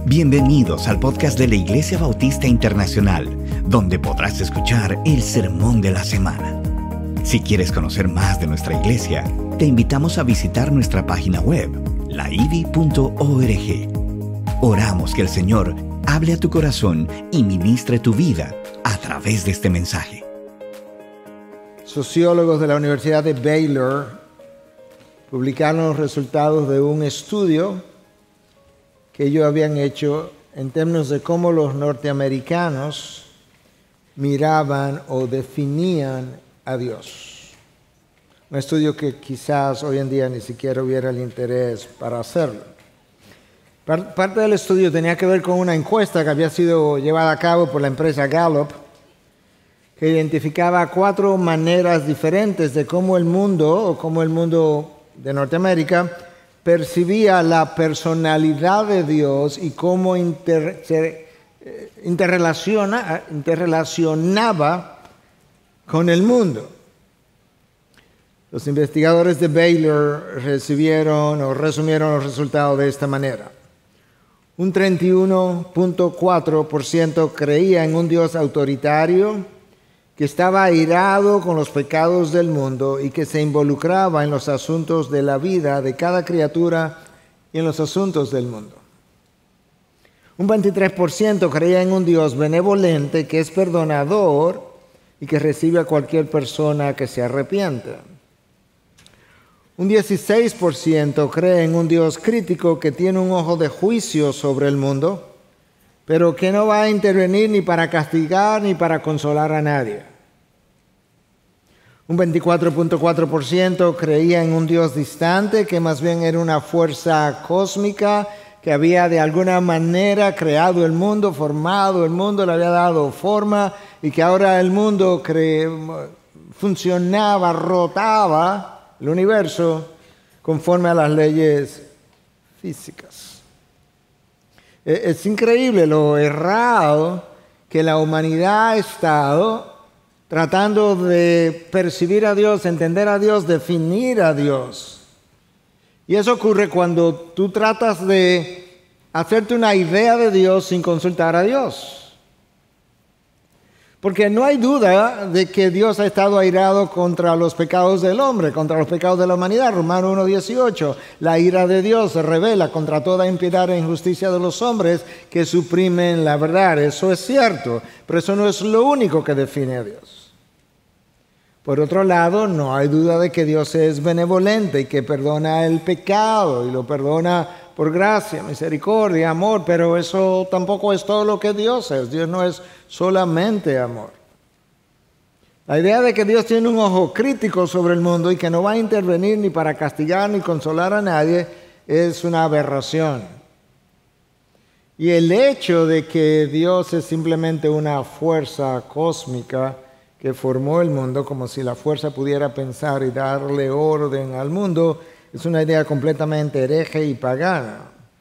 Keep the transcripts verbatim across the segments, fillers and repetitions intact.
Bienvenidos al podcast de la Iglesia Bautista Internacional, donde podrás escuchar el sermón de la semana. Si quieres conocer más de nuestra iglesia, te invitamos a visitar nuestra página web, la i b i punto org. Oramos que el Señor hable a tu corazón y ministre tu vida a través de este mensaje. Sociólogos de la Universidad de Baylor publicaron los resultados de un estudio que ellos habían hecho en términos de cómo los norteamericanos miraban o definían a Dios. Un estudio que quizás hoy en día ni siquiera hubiera el interés para hacerlo. Parte del estudio tenía que ver con una encuesta que había sido llevada a cabo por la empresa Gallup, que identificaba cuatro maneras diferentes de cómo el mundo, o cómo el mundo de Norteamérica, percibía la personalidad de Dios y cómo inter, se, eh, interrelaciona, interrelacionaba con el mundo. Los investigadores de Baylor recibieron o resumieron los resultados de esta manera. Un treinta y uno punto cuatro por ciento creía en un Dios autoritario que estaba airado con los pecados del mundo y que se involucraba en los asuntos de la vida de cada criatura y en los asuntos del mundo. Un veintitrés por ciento creía en un Dios benevolente que es perdonador y que recibe a cualquier persona que se arrepienta. Un dieciséis por ciento cree en un Dios crítico que tiene un ojo de juicio sobre el mundo, pero que no va a intervenir ni para castigar ni para consolar a nadie. Un veinticuatro punto cuatro por ciento creía en un Dios distante, que más bien era una fuerza cósmica que había de alguna manera creado el mundo, formado el mundo, le había dado forma y que ahora el mundo cre- funcionaba, rotaba el universo conforme a las leyes físicas. Es increíble lo errado que la humanidad ha estado tratando de percibir a Dios, entender a Dios, definir a Dios. Y eso ocurre cuando tú tratas de hacerte una idea de Dios sin consultar a Dios. Porque no hay duda de que Dios ha estado airado contra los pecados del hombre, contra los pecados de la humanidad. Romanos uno dieciocho, la ira de Dios se revela contra toda impiedad e injusticia de los hombres que suprimen la verdad. Eso es cierto, pero eso no es lo único que define a Dios. Por otro lado, no hay duda de que Dios es benevolente y que perdona el pecado y lo perdona por gracia, misericordia, amor, pero eso tampoco es todo lo que Dios es. Dios no es solamente amor. La idea de que Dios tiene un ojo crítico sobre el mundo y que no va a intervenir ni para castigar ni consolar a nadie es una aberración. Y el hecho de que Dios es simplemente una fuerza cósmica que formó el mundo, como si la fuerza pudiera pensar y darle orden al mundo, es una idea completamente hereje y pagana.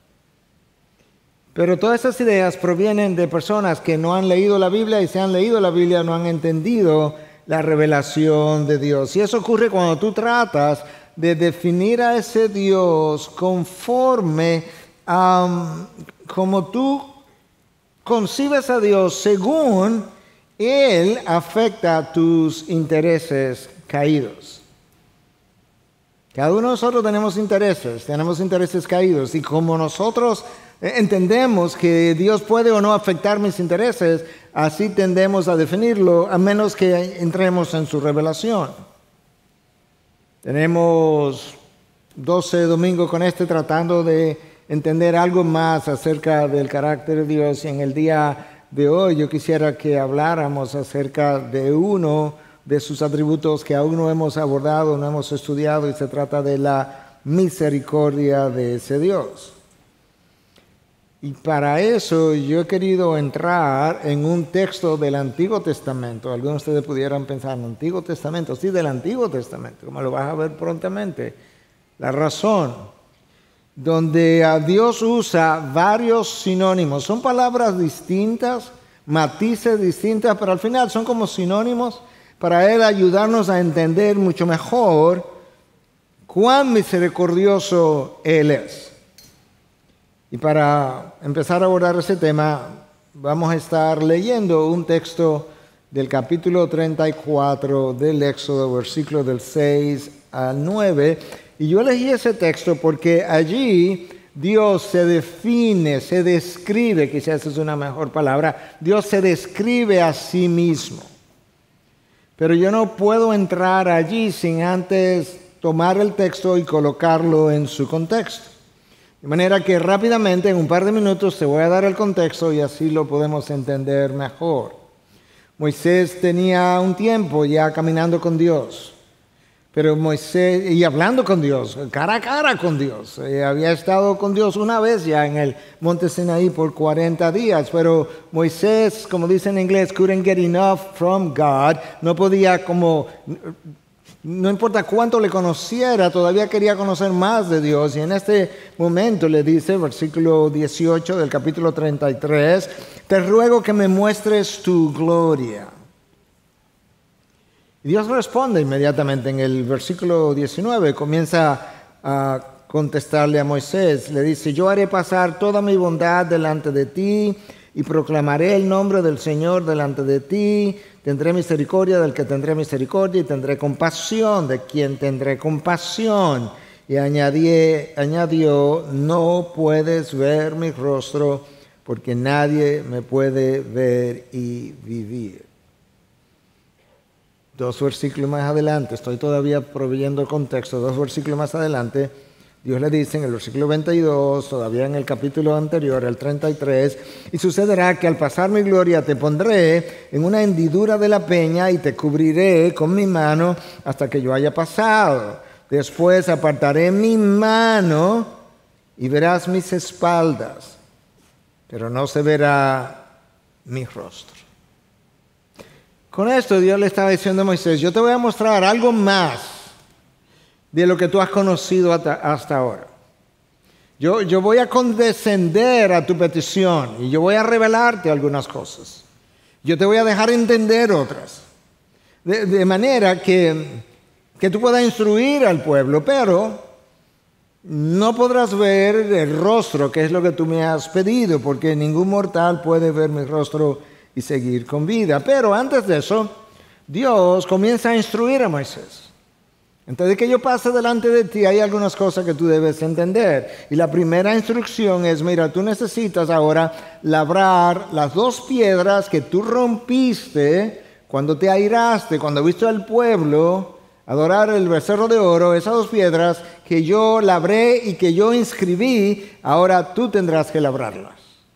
Pero todas esas ideas provienen de personas que no han leído la Biblia y si han leído la Biblia no han entendido la revelación de Dios. Y eso ocurre cuando tú tratas de definir a ese Dios conforme a um, como tú concibes a Dios según Él afecta tus intereses caídos. Cada uno de nosotros tenemos intereses, tenemos intereses caídos y como nosotros entendemos que Dios puede o no afectar mis intereses, así tendemos a definirlo a menos que entremos en su revelación. Tenemos doce domingos con este tratando de entender algo más acerca del carácter de Dios y en el día de hoy yo quisiera que habláramos acerca de uno de sus atributos que aún no hemos abordado, no hemos estudiado, y se trata de la misericordia de ese Dios. Y para eso yo he querido entrar en un texto del Antiguo Testamento. Algunos de ustedes pudieran pensar, ¿en Antiguo Testamento? Sí, del Antiguo Testamento, como lo vas a ver prontamente. La razón, donde a Dios usa varios sinónimos. Son palabras distintas, matices distintas, pero al final son como sinónimos para Él ayudarnos a entender mucho mejor cuán misericordioso Él es. Y para empezar a abordar ese tema, vamos a estar leyendo un texto del capítulo treinta y cuatro del Éxodo, versículos del seis al nueve. Y yo elegí ese texto porque allí Dios se define, se describe, quizás es una mejor palabra, Dios se describe a sí mismo. Pero yo no puedo entrar allí sin antes tomar el texto y colocarlo en su contexto. De manera que rápidamente, en un par de minutos, te voy a dar el contexto y así lo podemos entender mejor. Moisés tenía un tiempo ya caminando con Dios, pero Moisés, y hablando con Dios, cara a cara con Dios. Eh, había estado con Dios una vez ya en el monte Sinaí por cuarenta días, pero Moisés, como dice en inglés, couldn't get enough from God, no podía como... No importa cuánto le conociera, todavía quería conocer más de Dios. Y en este momento le dice, versículo dieciocho del capítulo treinta y tres, te ruego que me muestres tu gloria. Y Dios responde inmediatamente en el versículo diecinueve, comienza a contestarle a Moisés. Le dice, yo haré pasar toda mi bondad delante de ti y proclamaré el nombre del Señor delante de ti. Tendré misericordia del que tendré misericordia y tendré compasión de quien tendré compasión. Y añadí, añadió, no puedes ver mi rostro porque nadie me puede ver y vivir. Dos versículos más adelante, estoy todavía proveyendo el contexto, dos versículos más adelante, Dios le dice en el versículo veintidós, todavía en el capítulo anterior, el treinta y tres, y sucederá que al pasar mi gloria te pondré en una hendidura de la peña y te cubriré con mi mano hasta que yo haya pasado. Después apartaré mi mano y verás mis espaldas, pero no se verá mi rostro. Con esto Dios le estaba diciendo a Moisés, yo te voy a mostrar algo más de lo que tú has conocido hasta, hasta ahora. Yo, yo voy a condescender a tu petición y yo voy a revelarte algunas cosas. Yo te voy a dejar entender otras. De, de manera que, que tú puedas instruir al pueblo, pero no podrás ver el rostro, que es lo que tú me has pedido, porque ningún mortal puede ver mi rostro y seguir con vida. Pero antes de eso, Dios comienza a instruir a Moisés. Antes de que yo pase delante de ti, hay algunas cosas que tú debes entender. Y la primera instrucción es, mira, tú necesitas ahora labrar las dos piedras que tú rompiste cuando te airaste, cuando viste al pueblo adorar el becerro de oro. Esas dos piedras que yo labré y que yo inscribí, ahora tú tendrás que labrarlas.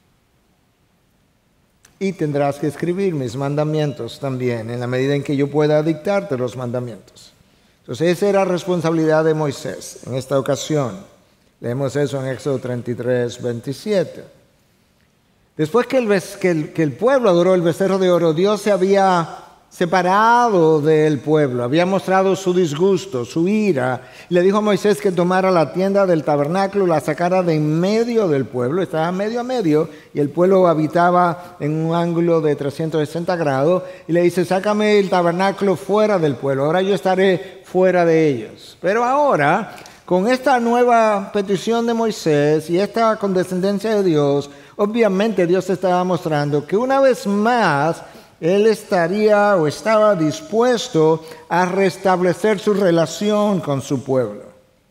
Y tendrás que escribir mis mandamientos también, en la medida en que yo pueda dictarte los mandamientos. Entonces esa era responsabilidad de Moisés en esta ocasión. Leemos eso en Éxodo treinta y tres, veintisiete. Después que el, que, el, que el pueblo adoró el becerro de oro, Dios se había separado del pueblo, había mostrado su disgusto, su ira. Le dijo a Moisés que tomara la tienda del tabernáculo, la sacara de en medio del pueblo, estaba medio a medio, y el pueblo habitaba en un ángulo de trescientos sesenta grados, y le dice, sácame el tabernáculo fuera del pueblo, ahora yo estaré fuera de ellos. Pero ahora, con esta nueva petición de Moisés y esta condescendencia de Dios, obviamente Dios estaba mostrando que una vez más Él estaría o estaba dispuesto a restablecer su relación con su pueblo.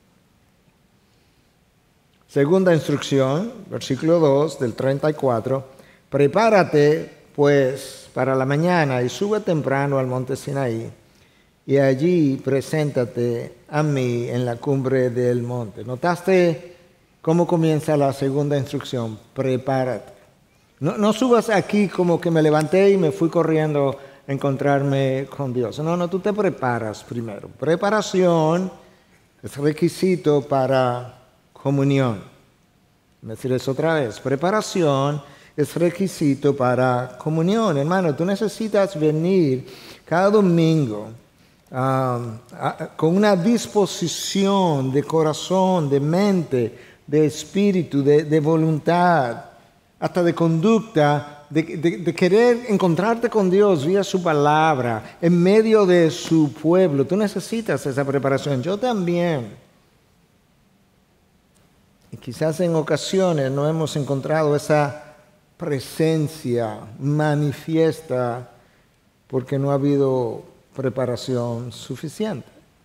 Segunda instrucción, versículo dos del treinta y cuatro. Prepárate, pues, para la mañana y sube temprano al monte Sinaí, y allí preséntate a mí en la cumbre del monte. ¿Notaste cómo comienza la segunda instrucción? Prepárate. No, no subas aquí como que me levanté y me fui corriendo a encontrarme con Dios. No, no, tú te preparas primero. Preparación es requisito para comunión. Voy a decir eso otra vez. Preparación es requisito para comunión. Hermano, tú necesitas venir cada domingo um, a, con una disposición de corazón, de mente, de espíritu, de, de voluntad, hasta de conducta, de, de, de querer encontrarte con Dios vía su palabra, en medio de su pueblo. Tú necesitas esa preparación. Yo también. Y quizás en ocasiones no hemos encontrado esa presencia manifiesta porque no ha habido preparación suficiente.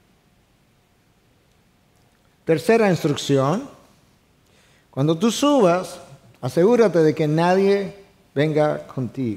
Tercera instrucción: cuando tú subas, asegúrate de que nadie venga contigo.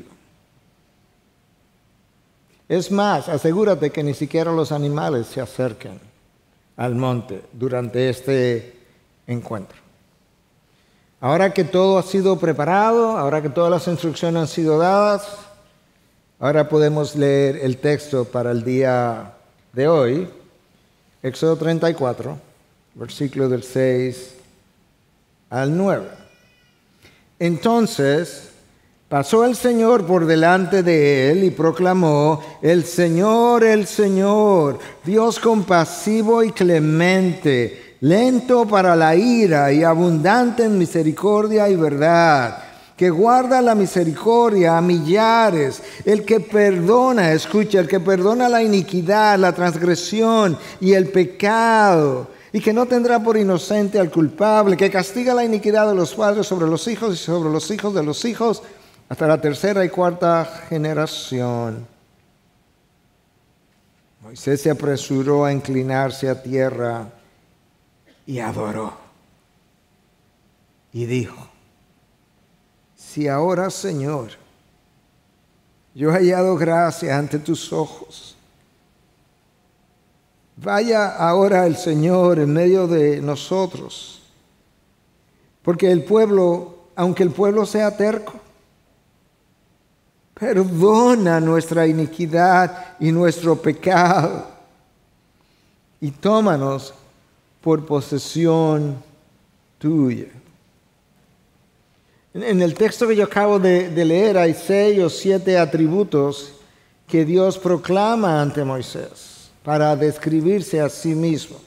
Es más, asegúrate que ni siquiera los animales se acerquen al monte durante este encuentro. Ahora que todo ha sido preparado, ahora que todas las instrucciones han sido dadas, ahora podemos leer el texto para el día de hoy, Éxodo treinta y cuatro, versículo del seis al nueve. Entonces pasó el Señor por delante de él y proclamó: El Señor, el Señor, Dios compasivo y clemente, lento para la ira y abundante en misericordia y verdad, que guarda la misericordia a millares, el que perdona, escucha, el que perdona la iniquidad, la transgresión y el pecado, y que no tendrá por inocente al culpable, que castiga la iniquidad de los padres sobre los hijos y sobre los hijos de los hijos, hasta la tercera y cuarta generación. Moisés se apresuró a inclinarse a tierra y adoró. Y dijo: Si ahora, Señor, yo he hallado gracia ante tus ojos, vaya ahora el Señor en medio de nosotros, porque el pueblo, aunque el pueblo sea terco, perdona nuestra iniquidad y nuestro pecado, y tómanos por posesión tuya. En el texto que yo acabo de, de leer hay seis o siete atributos que Dios proclama ante Moisés para describirse a sí mismo.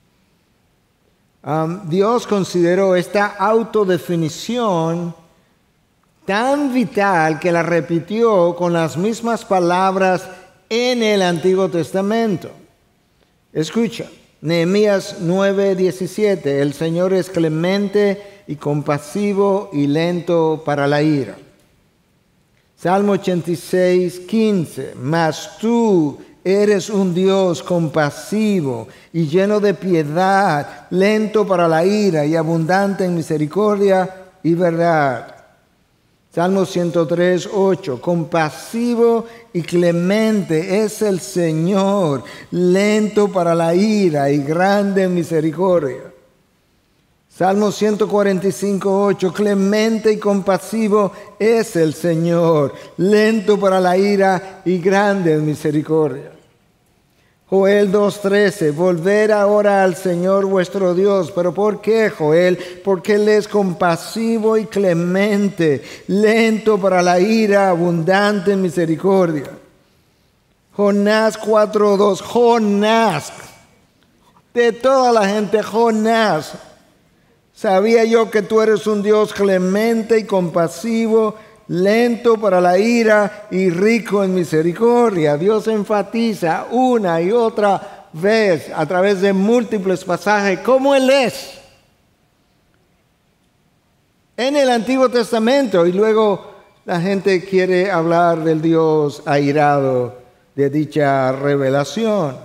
Um, Dios consideró esta autodefinición tan vital que la repitió con las mismas palabras en el Antiguo Testamento. Escucha, Nehemías nueve diecisiete: El Señor es clemente y compasivo y lento para la ira. Salmo ochenta y seis quince: Mas tú eres un Dios compasivo y lleno de piedad, lento para la ira y abundante en misericordia y verdad. Salmo ciento tres ocho: Compasivo y clemente es el Señor, lento para la ira y grande en misericordia. Salmo ciento cuarenta y cinco ocho: Clemente y compasivo es el Señor, lento para la ira y grande en misericordia. Joel dos trece: Volver ahora al Señor vuestro Dios. ¿Pero por qué, Joel? Porque Él es compasivo y clemente, lento para la ira, abundante en misericordia. Jonás cuatro dos: Jonás, de toda la gente, Jonás, sabía yo que tú eres un Dios clemente y compasivo, lento para la ira y rico en misericordia. Dios enfatiza una y otra vez a través de múltiples pasajes cómo Él es en el Antiguo Testamento, y luego la gente quiere hablar del Dios airado de dicha revelación.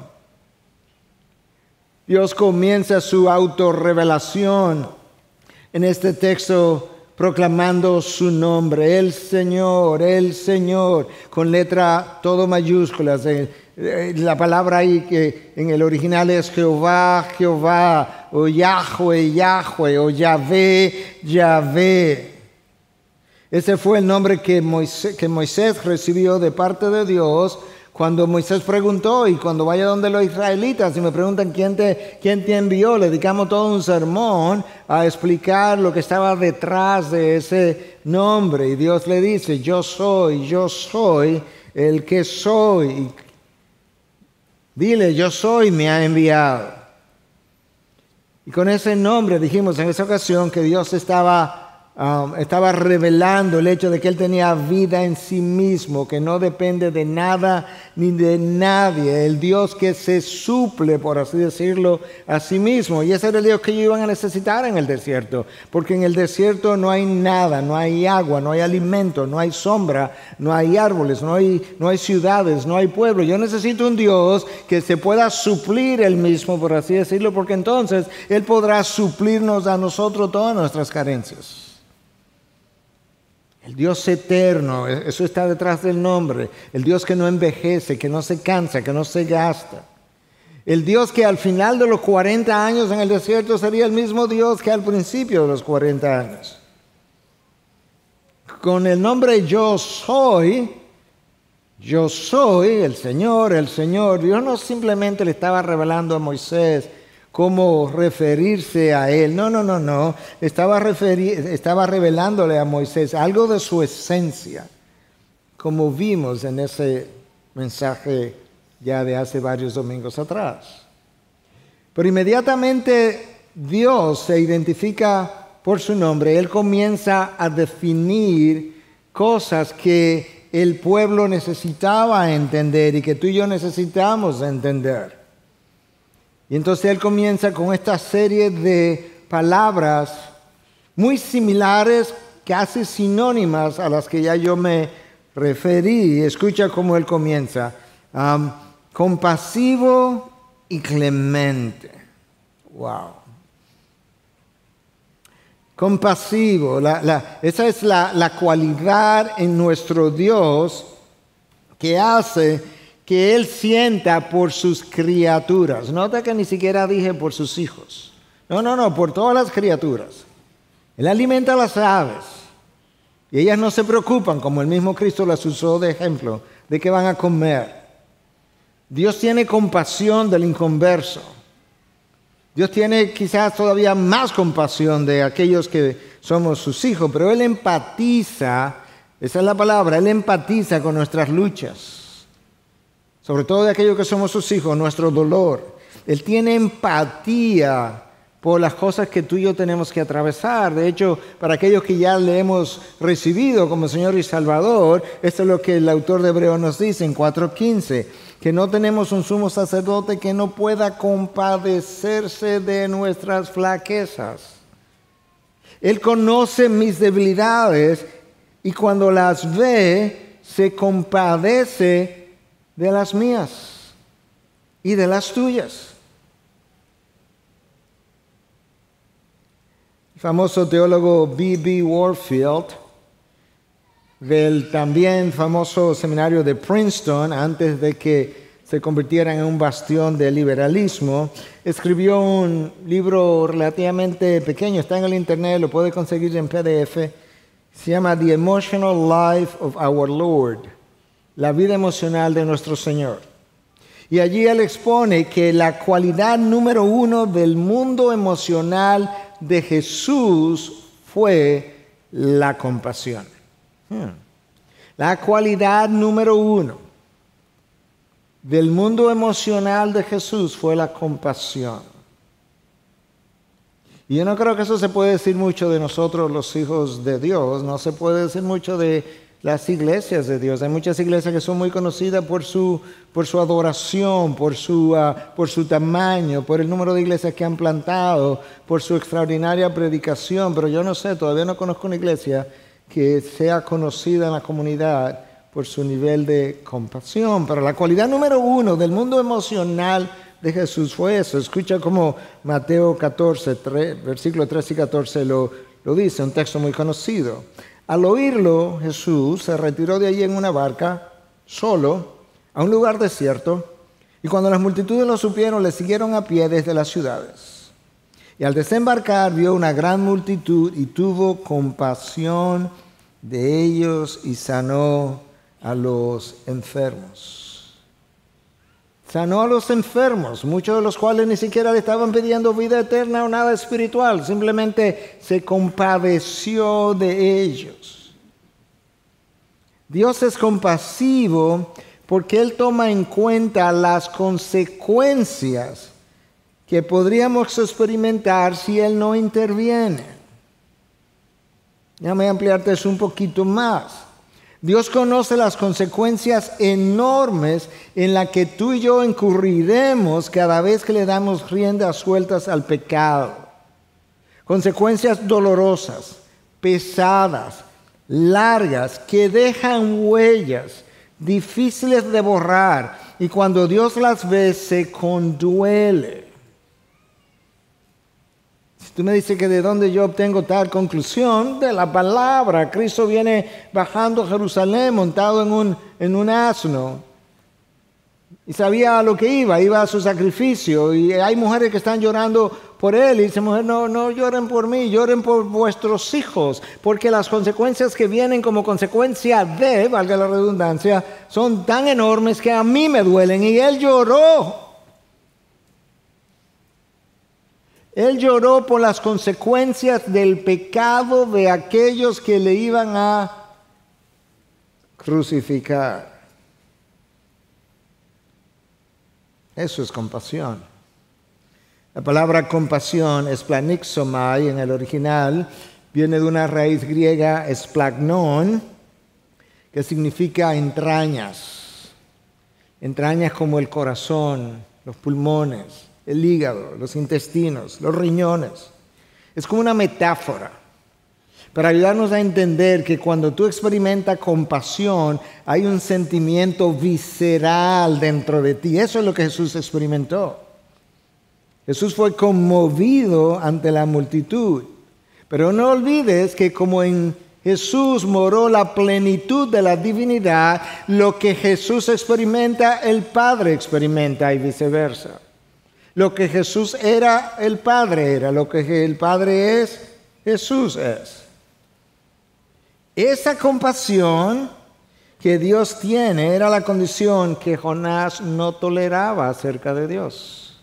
Dios comienza su autorrevelación en este texto proclamando su nombre: el Señor, el Señor, con letra todo mayúsculas. La palabra ahí que en el original es Jehová, Jehová, o Yahweh, Yahweh, o Yahvé, Yahvé. Ese fue el nombre que Moisés, que Moisés recibió de parte de Dios cuando Moisés preguntó, y cuando vaya donde los israelitas y me preguntan quién te, quién te envió, le dedicamos todo un sermón a explicar lo que estaba detrás de ese nombre. Y Dios le dice: yo soy, yo soy el que soy. Dile: yo soy, me ha enviado. Y con ese nombre dijimos en esa ocasión que Dios estaba Um, estaba revelando el hecho de que Él tenía vida en sí mismo, que no depende de nada ni de nadie, el Dios que se suple, por así decirlo, a sí mismo. Y ese era el Dios que ellos iban a necesitar en el desierto, porque en el desierto no hay nada, no hay agua, no hay alimento, no hay sombra, no hay árboles, no hay, no hay ciudades, no hay pueblo. Yo necesito un Dios que se pueda suplir Él mismo, por así decirlo, porque entonces Él podrá suplirnos a nosotros todas nuestras carencias. El Dios eterno, eso está detrás del nombre. El Dios que no envejece, que no se cansa, que no se gasta. El Dios que al final de los cuarenta años en el desierto sería el mismo Dios que al principio de los cuarenta años. Con el nombre Yo Soy, Yo Soy el Señor, el Señor. Dios no simplemente le estaba revelando a Moisés cómo referirse a Él. No, no, no, no. Estaba, referi- estaba revelándole a Moisés algo de su esencia, como vimos en ese mensaje ya de hace varios domingos atrás. Pero inmediatamente Dios se identifica por su nombre. Él comienza a definir cosas que el pueblo necesitaba entender y que tú y yo necesitamos entender. Y entonces Él comienza con esta serie de palabras muy similares, casi sinónimas a las que ya yo me referí. Escucha cómo Él comienza. Um, compasivo y clemente. Wow. Compasivo. La, la, esa es la, la cualidad en nuestro Dios que hace que Él sienta por sus criaturas. Nota que ni siquiera dije por sus hijos. No, no, no, por todas las criaturas. Él alimenta a las aves. Y ellas no se preocupan, como el mismo Cristo las usó de ejemplo, de qué van a comer. Dios tiene compasión del inconverso. Dios tiene quizás todavía más compasión de aquellos que somos sus hijos, pero Él empatiza, esa es la palabra, Él empatiza con nuestras luchas. Sobre todo de aquellos que somos sus hijos, nuestro dolor. Él tiene empatía por las cosas que tú y yo tenemos que atravesar. De hecho, para aquellos que ya le hemos recibido como Señor y Salvador, esto es lo que el autor de Hebreos nos dice en cuatro quince, que no tenemos un sumo sacerdote que no pueda compadecerse de nuestras flaquezas. Él conoce mis debilidades y cuando las ve, se compadece de las mías y de las tuyas. El famoso teólogo B B Warfield, del también famoso seminario de Princeton, antes de que se convirtiera en un bastión del liberalismo, escribió un libro relativamente pequeño, está en el internet, lo puede conseguir en P D F, se llama The Emotional Life of Our Lord. La vida emocional de nuestro Señor. Y allí Él expone que la cualidad número uno del mundo emocional de Jesús fue la compasión. Hmm. La cualidad número uno del mundo emocional de Jesús fue la compasión. Y yo no creo que eso se puede decir mucho de nosotros los hijos de Dios, no se puede decir mucho de las iglesias de Dios. Hay muchas iglesias que son muy conocidas por su, por su adoración, por su, uh, por su tamaño, por el número de iglesias que han plantado, por su extraordinaria predicación, pero yo no sé, todavía no conozco una iglesia que sea conocida en la comunidad por su nivel de compasión. Pero la cualidad número uno del mundo emocional de Jesús fue eso. Escucha cómo Mateo catorce, tres, versículos trece y catorce lo, lo dice, un texto muy conocido. Al oírlo, Jesús se retiró de allí en una barca, solo, a un lugar desierto, y cuando las multitudes lo supieron, le siguieron a pie desde las ciudades. Y al desembarcar, vio una gran multitud y tuvo compasión de ellos y sanó a los enfermos. Sanó a los enfermos, muchos de los cuales ni siquiera le estaban pidiendo vida eterna o nada espiritual, simplemente se compadeció de ellos. Dios es compasivo porque Él toma en cuenta las consecuencias que podríamos experimentar si Él no interviene. Déjame ampliarte eso un poquito más. Dios conoce las consecuencias enormes en las que tú y yo incurriremos cada vez que le damos riendas sueltas al pecado. Consecuencias dolorosas, pesadas, largas, que dejan huellas, difíciles de borrar, y cuando Dios las ve se conduele. Si tú me dices que de dónde yo obtengo tal conclusión, de la palabra. Cristo viene bajando a Jerusalén montado en un, en un asno y sabía a lo que iba, iba a su sacrificio, y hay mujeres que están llorando por él y dice, mujer, no, no lloren por mí, lloren por vuestros hijos, porque las consecuencias que vienen como consecuencia de, valga la redundancia, son tan enormes que a mí me duelen. Y él lloró. Él lloró por las consecuencias del pecado de aquellos que le iban a crucificar. Eso es compasión. La palabra compasión, esplanixomai en el original, viene de una raíz griega esplagnon, que significa entrañas. Entrañas como el corazón, los pulmones, el hígado, los intestinos, los riñones. Es como una metáfora para ayudarnos a entender que cuando tú experimentas compasión, hay un sentimiento visceral dentro de ti. Eso es lo que Jesús experimentó. Jesús fue conmovido ante la multitud. Pero no olvides que como en Jesús moró la plenitud de la divinidad, lo que Jesús experimenta, el Padre experimenta y viceversa. Lo que Jesús era, el Padre era. Lo que el Padre es, Jesús es. Esa compasión que Dios tiene era la condición que Jonás no toleraba acerca de Dios.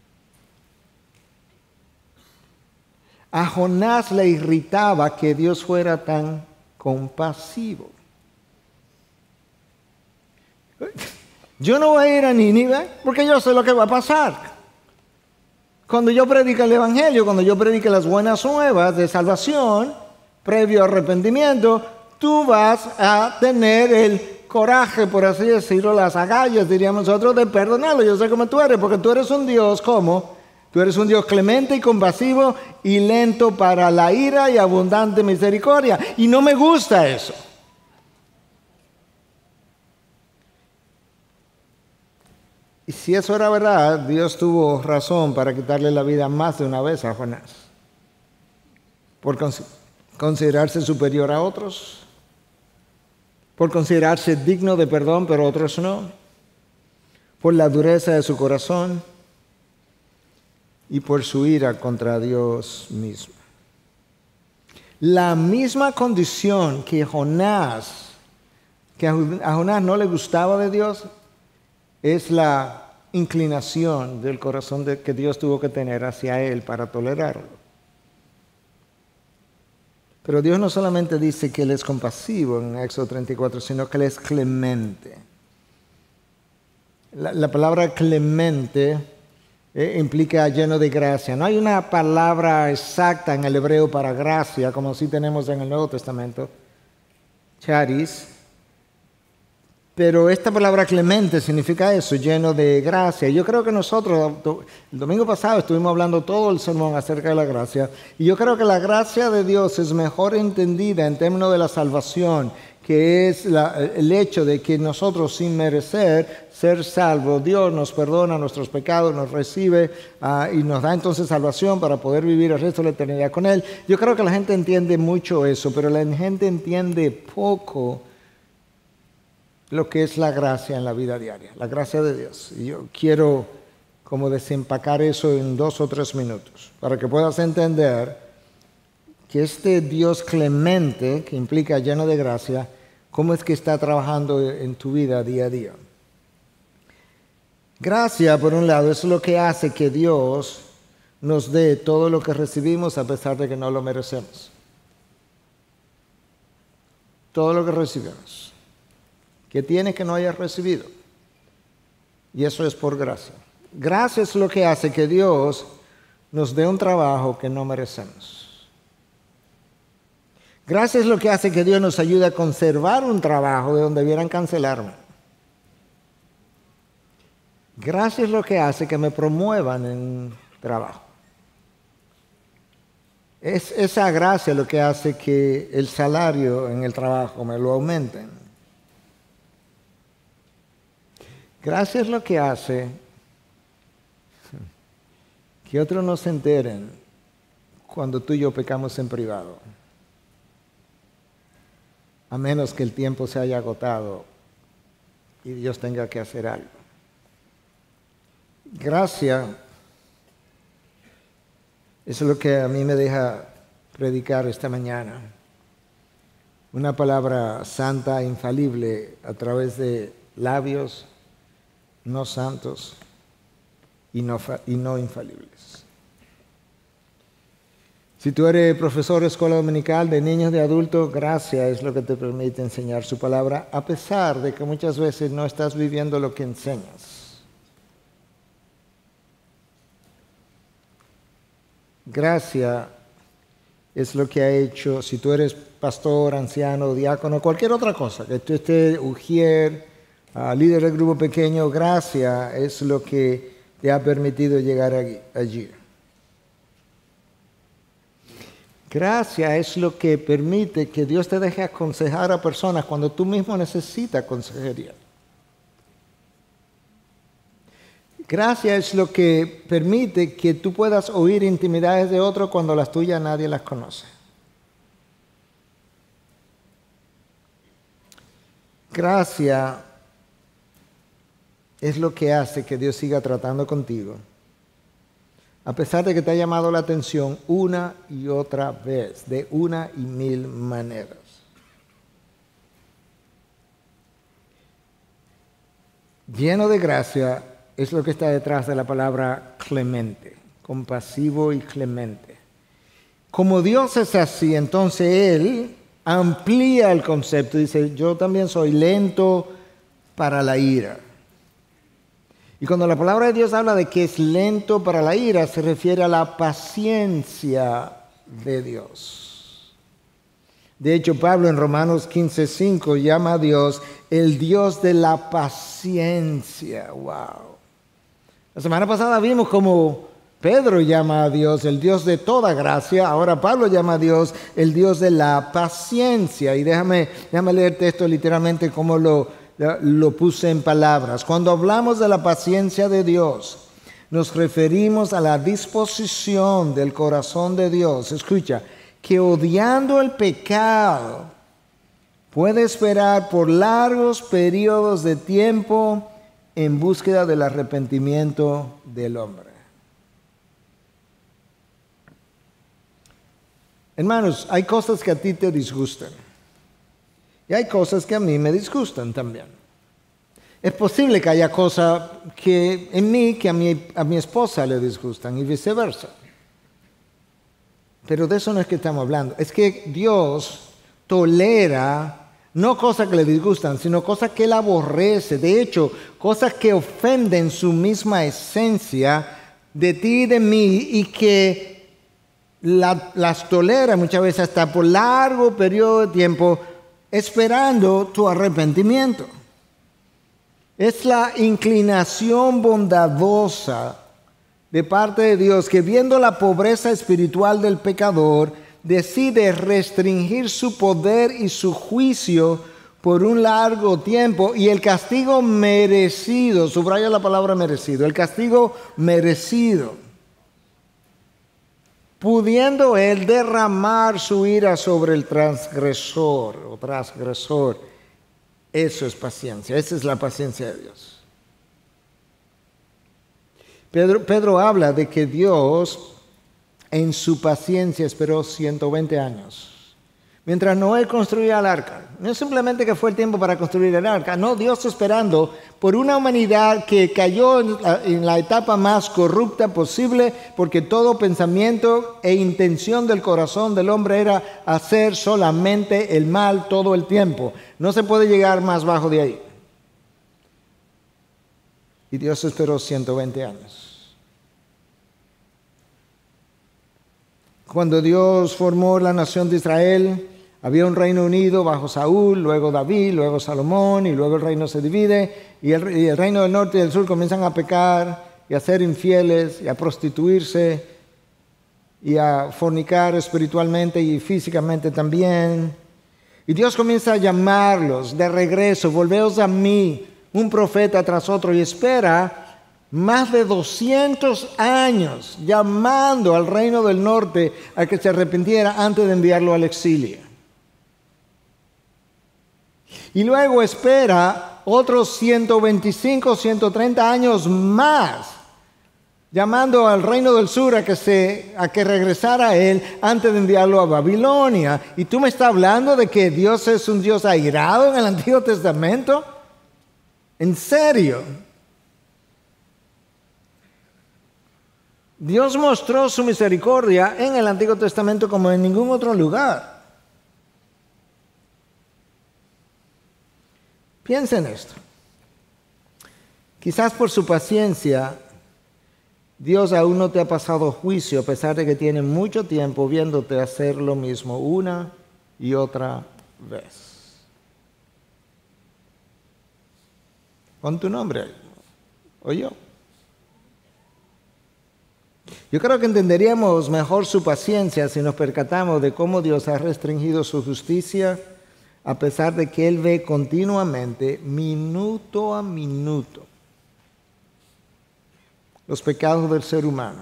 A Jonás le irritaba que Dios fuera tan compasivo. Yo no voy a ir a Nínive porque yo sé lo que va a pasar. Cuando yo predique el Evangelio, cuando yo predique las buenas nuevas de salvación, previo arrepentimiento, tú vas a tener el coraje, por así decirlo, las agallas, diríamos nosotros, de perdonarlo. Yo sé cómo tú eres, porque tú eres un Dios, ¿cómo? Tú eres un Dios clemente y compasivo y lento para la ira y abundante misericordia. Y no me gusta eso. Y si eso era verdad, Dios tuvo razón para quitarle la vida más de una vez a Jonás. Por considerarse superior a otros, por considerarse digno de perdón, pero otros no, por la dureza de su corazón y por su ira contra Dios mismo. La misma condición que Jonás, que a Jonás no le gustaba de Dios, es la inclinación del corazón de, que Dios tuvo que tener hacia él para tolerarlo. Pero Dios no solamente dice que Él es compasivo en Éxodo treinta y cuatro, sino que Él es clemente. La, la palabra clemente eh, implica lleno de gracia. No hay una palabra exacta en el hebreo para gracia, como sí tenemos en el Nuevo Testamento, charis. Pero esta palabra clemente significa eso, lleno de gracia. Yo creo que nosotros, el domingo pasado estuvimos hablando todo el sermón acerca de la gracia, y yo creo que la gracia de Dios es mejor entendida en términos de la salvación, que es la, el hecho de que nosotros sin merecer ser salvos, Dios nos perdona nuestros pecados, nos recibe uh, y nos da entonces salvación para poder vivir el resto de la eternidad con Él. Yo creo que la gente entiende mucho eso, pero la gente entiende poco lo que es la gracia en la vida diaria, la gracia de Dios. Y yo quiero como desempacar eso en dos o tres minutos, para que puedas entender que este Dios clemente, que implica lleno de gracia, cómo es que está trabajando en tu vida día a día. Gracia, por un lado, es lo que hace que Dios nos dé todo lo que recibimos a pesar de que no lo merecemos. Todo lo que recibimos. ¿Qué tiene que no hayas recibido? Y eso es por gracia. Gracia es lo que hace que Dios nos dé un trabajo que no merecemos. Gracia es lo que hace que Dios nos ayude a conservar un trabajo de donde debieran cancelarme. Gracia es lo que hace que me promuevan en trabajo. Es esa gracia lo que hace que el salario en el trabajo me lo aumenten. Gracia es lo que hace que otros no se enteren cuando tú y yo pecamos en privado, a menos que el tiempo se haya agotado y Dios tenga que hacer algo. Gracia es lo que a mí me deja predicar esta mañana. Una palabra santa, infalible, a través de labios no santos y no, y no infalibles. Si tú eres profesor de escuela dominical de niños, de adultos, gracia es lo que te permite enseñar su palabra, a pesar de que muchas veces no estás viviendo lo que enseñas. Gracia es lo que ha hecho, si tú eres pastor, anciano, diácono, cualquier otra cosa, que tú estés ujier, uh, líder del grupo pequeño, gracia es lo que te ha permitido llegar allí. Gracia es lo que permite que Dios te deje aconsejar a personas cuando tú mismo necesitas consejería. Gracia es lo que permite que tú puedas oír intimidades de otro cuando las tuyas nadie las conoce. Gracia es lo que hace que Dios siga tratando contigo, a pesar de que te ha llamado la atención una y otra vez, de una y mil maneras. Lleno de gracia es lo que está detrás de la palabra clemente, compasivo y clemente. Como Dios es así, entonces Él amplía el concepto. Dice, yo también soy lento para la ira. Y cuando la palabra de Dios habla de que es lento para la ira, se refiere a la paciencia de Dios. De hecho, Pablo en Romanos quince cinco llama a Dios el Dios de la paciencia. ¡Wow! La semana pasada vimos cómo Pedro llama a Dios el Dios de toda gracia. Ahora Pablo llama a Dios el Dios de la paciencia. Y déjame, déjame leerte esto literalmente como lo, lo puse en palabras. Cuando hablamos de la paciencia de Dios, nos referimos a la disposición del corazón de Dios. Escucha, que odiando el pecado, puede esperar por largos periodos de tiempo en búsqueda del arrepentimiento del hombre. Hermanos, hay cosas que a ti te disgustan y hay cosas que a mí me disgustan también. Es posible que haya cosas que en mí que a mi, a mi esposa le disgustan y viceversa. Pero de eso no es que estamos hablando. Es que Dios tolera no cosas que le disgustan, sino cosas que Él aborrece. De hecho, cosas que ofenden su misma esencia de ti y de mí y que la, las tolera muchas veces hasta por largo periodo de tiempo esperando tu arrepentimiento. Es la inclinación bondadosa de parte de Dios que, viendo la pobreza espiritual del pecador, decide restringir su poder y su juicio por un largo tiempo, y el castigo merecido, subraya la palabra merecido, el castigo merecido, pudiendo Él derramar su ira sobre el transgresor o transgresor. Eso es paciencia, esa es la paciencia de Dios. Pedro, Pedro habla de que Dios en su paciencia esperó ciento veinte años. Mientras Noé construía el arca. No es simplemente que fue el tiempo para construir el arca. No, Dios esperando por una humanidad que cayó en la, en la etapa más corrupta posible, porque todo pensamiento e intención del corazón del hombre era hacer solamente el mal todo el tiempo. No se puede llegar más bajo de ahí. Y Dios esperó ciento veinte años. Cuando Dios formó la nación de Israel, Había un reino unido bajo Saúl, luego David, luego Salomón, y luego el reino se divide, y el, y el reino del norte y del sur comienzan a pecar, y a ser infieles, y a prostituirse, y a fornicar espiritualmente y físicamente también. Y Dios comienza a llamarlos de regreso, volveos a mí, un profeta tras otro, y espera más de doscientos años llamando al reino del norte a que se arrepintiera antes de enviarlo al exilio. Y luego espera otros ciento veinticinco, ciento treinta años más, llamando al reino del sur a que, se, a que regresara a él antes de enviarlo a Babilonia. ¿Y tú me estás hablando de que Dios es un Dios airado en el Antiguo Testamento? ¿En serio? Dios mostró su misericordia en el Antiguo Testamento como en ningún otro lugar. Piensa en esto. Quizás por su paciencia, Dios aún no te ha pasado juicio, a pesar de que tiene mucho tiempo viéndote hacer lo mismo una y otra vez. Pon tu nombre ahí, o yo. Yo creo que entenderíamos mejor su paciencia si nos percatamos de cómo Dios ha restringido su justicia, a pesar de que Él ve continuamente, minuto a minuto, los pecados del ser humano.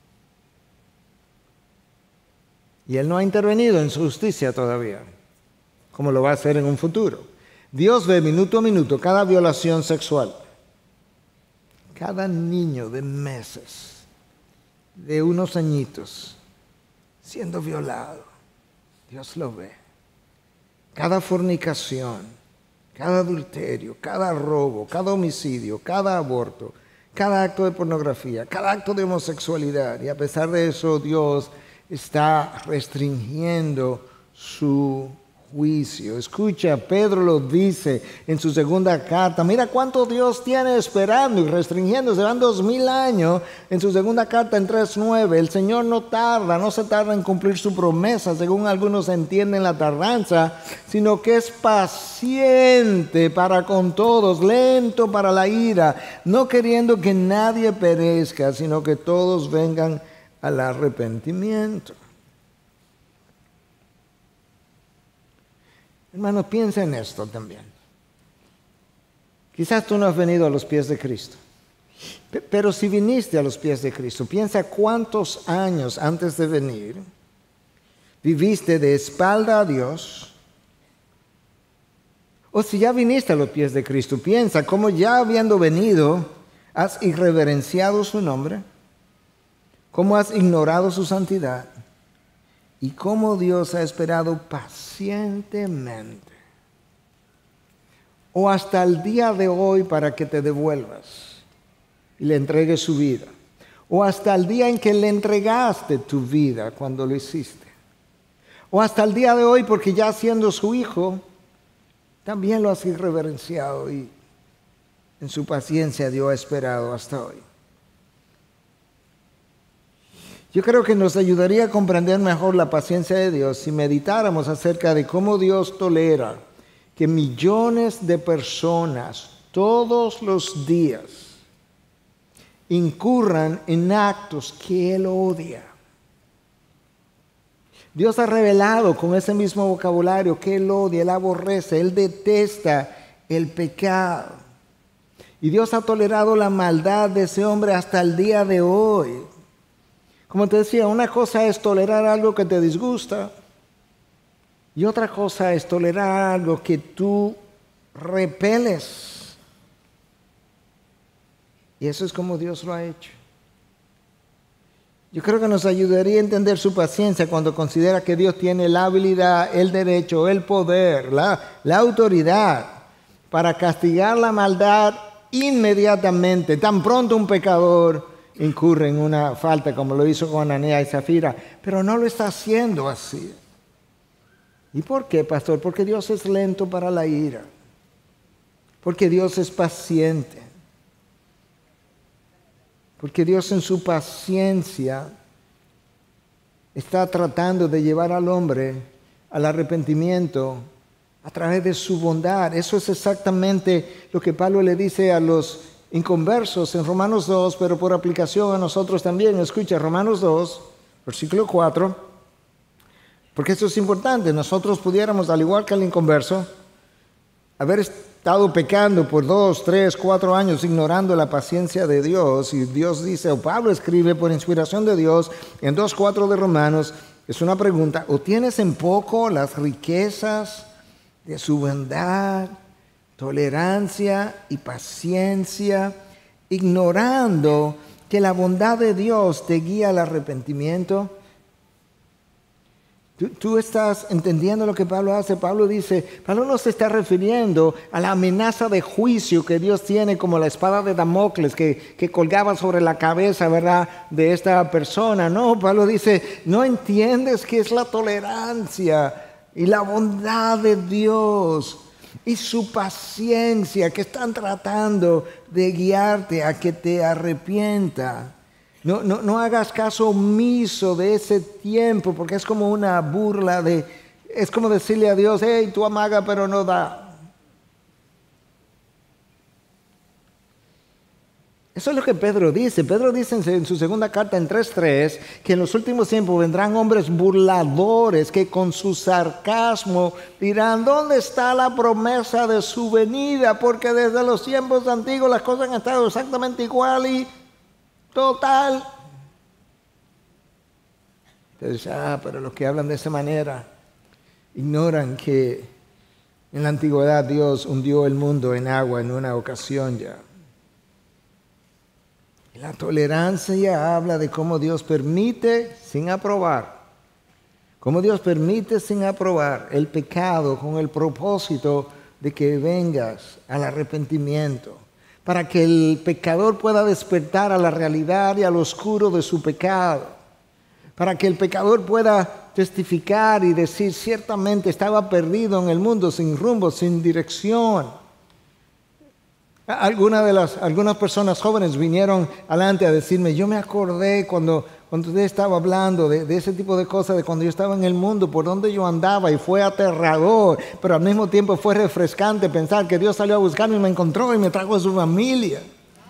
Y Él no ha intervenido en su justicia todavía, como lo va a hacer en un futuro. Dios ve minuto a minuto cada violación sexual, cada niño de meses, de unos añitos, siendo violado. Dios lo ve. Cada fornicación, cada adulterio, cada robo, cada homicidio, cada aborto, cada acto de pornografía, cada acto de homosexualidad. Y a pesar de eso, Dios está restringiendo su juicio. Escucha, Pedro lo dice en su segunda carta. Mira cuánto Dios tiene esperando y restringiendo. Se van dos mil años. En su segunda carta, en tres nueve, el Señor no tarda, no se tarda en cumplir su promesa, según algunos entienden la tardanza, sino que es paciente para con todos, lento para la ira, no queriendo que nadie perezca, sino que todos vengan al arrepentimiento. Hermano, piensa en esto también. Quizás tú no has venido a los pies de Cristo, pero si viniste a los pies de Cristo, piensa cuántos años antes de venir viviste de espalda a Dios. O si ya viniste a los pies de Cristo, piensa cómo ya habiendo venido has irreverenciado su nombre, cómo has ignorado su santidad, y cómo Dios ha esperado pacientemente, o hasta el día de hoy, para que te devuelvas y le entregues su vida, o hasta el día en que le entregaste tu vida cuando lo hiciste, o hasta el día de hoy, porque ya siendo su hijo, también lo has irreverenciado y en su paciencia Dios ha esperado hasta hoy. Yo creo que nos ayudaría a comprender mejor la paciencia de Dios si meditáramos acerca de cómo Dios tolera que millones de personas todos los días incurran en actos que Él odia. Dios ha revelado con ese mismo vocabulario que Él odia, Él aborrece, Él detesta el pecado. Y Dios ha tolerado la maldad de ese hombre hasta el día de hoy. Como te decía, una cosa es tolerar algo que te disgusta y otra cosa es tolerar algo que tú repeles. Y eso es como Dios lo ha hecho. Yo creo que nos ayudaría a entender su paciencia cuando considera que Dios tiene la habilidad, el derecho, el poder, la, la autoridad para castigar la maldad inmediatamente, tan pronto un pecador incurre en una falta, como lo hizo con Ananías y Zafira, pero no lo está haciendo así. ¿Y por qué, pastor? Porque Dios es lento para la ira, porque Dios es paciente, porque Dios en su paciencia está tratando de llevar al hombre al arrepentimiento a través de su bondad. Eso es exactamente lo que Pablo le dice a los inconversos en Romanos dos, pero por aplicación a nosotros también. Escucha, Romanos dos, versículo cuatro, porque esto es importante. Nosotros pudiéramos, al igual que el inconverso, haber estado pecando por dos, tres, cuatro años, ignorando la paciencia de Dios. Y Dios dice, o Pablo escribe por inspiración de Dios en dos cuatro de Romanos, es una pregunta: ¿o tienes en poco las riquezas de su bondad, tolerancia y paciencia, ignorando que la bondad de Dios te guía al arrepentimiento? ¿Tú, tú estás entendiendo lo que Pablo hace? Pablo dice, Pablo no se está refiriendo a la amenaza de juicio que Dios tiene como la espada de Damocles que, que colgaba sobre la cabeza, ¿verdad?, de esta persona. No, Pablo dice, no entiendes qué es la tolerancia y la bondad de Dios y su paciencia, que están tratando de guiarte a que te arrepienta. No, no, no hagas caso omiso de ese tiempo, porque es como una burla de, es como decirle a Dios, hey, tú amaga pero no da. Eso es lo que Pedro dice. Pedro dice en su segunda carta en tres tres que en los últimos tiempos vendrán hombres burladores que con su sarcasmo dirán, ¿dónde está la promesa de su venida? Porque desde los tiempos antiguos las cosas han estado exactamente igual y total. Entonces, ah, pero los que hablan de esa manera ignoran que en la antigüedad Dios hundió el mundo en agua en una ocasión ya. Y la tolerancia habla de cómo Dios permite sin aprobar, cómo Dios permite sin aprobar el pecado con el propósito de que vengas al arrepentimiento, para que el pecador pueda despertar a la realidad y al oscuro de su pecado, para que el pecador pueda testificar y decir, ciertamente estaba perdido en el mundo, sin rumbo, sin dirección. Algunas de las, algunas personas jóvenes vinieron adelante a decirme, yo me acordé cuando, cuando usted estaba hablando de, de ese tipo de cosas, de cuando yo estaba en el mundo, por donde yo andaba, y fue aterrador, pero al mismo tiempo fue refrescante pensar que Dios salió a buscarme y me encontró y me trajo a su familia.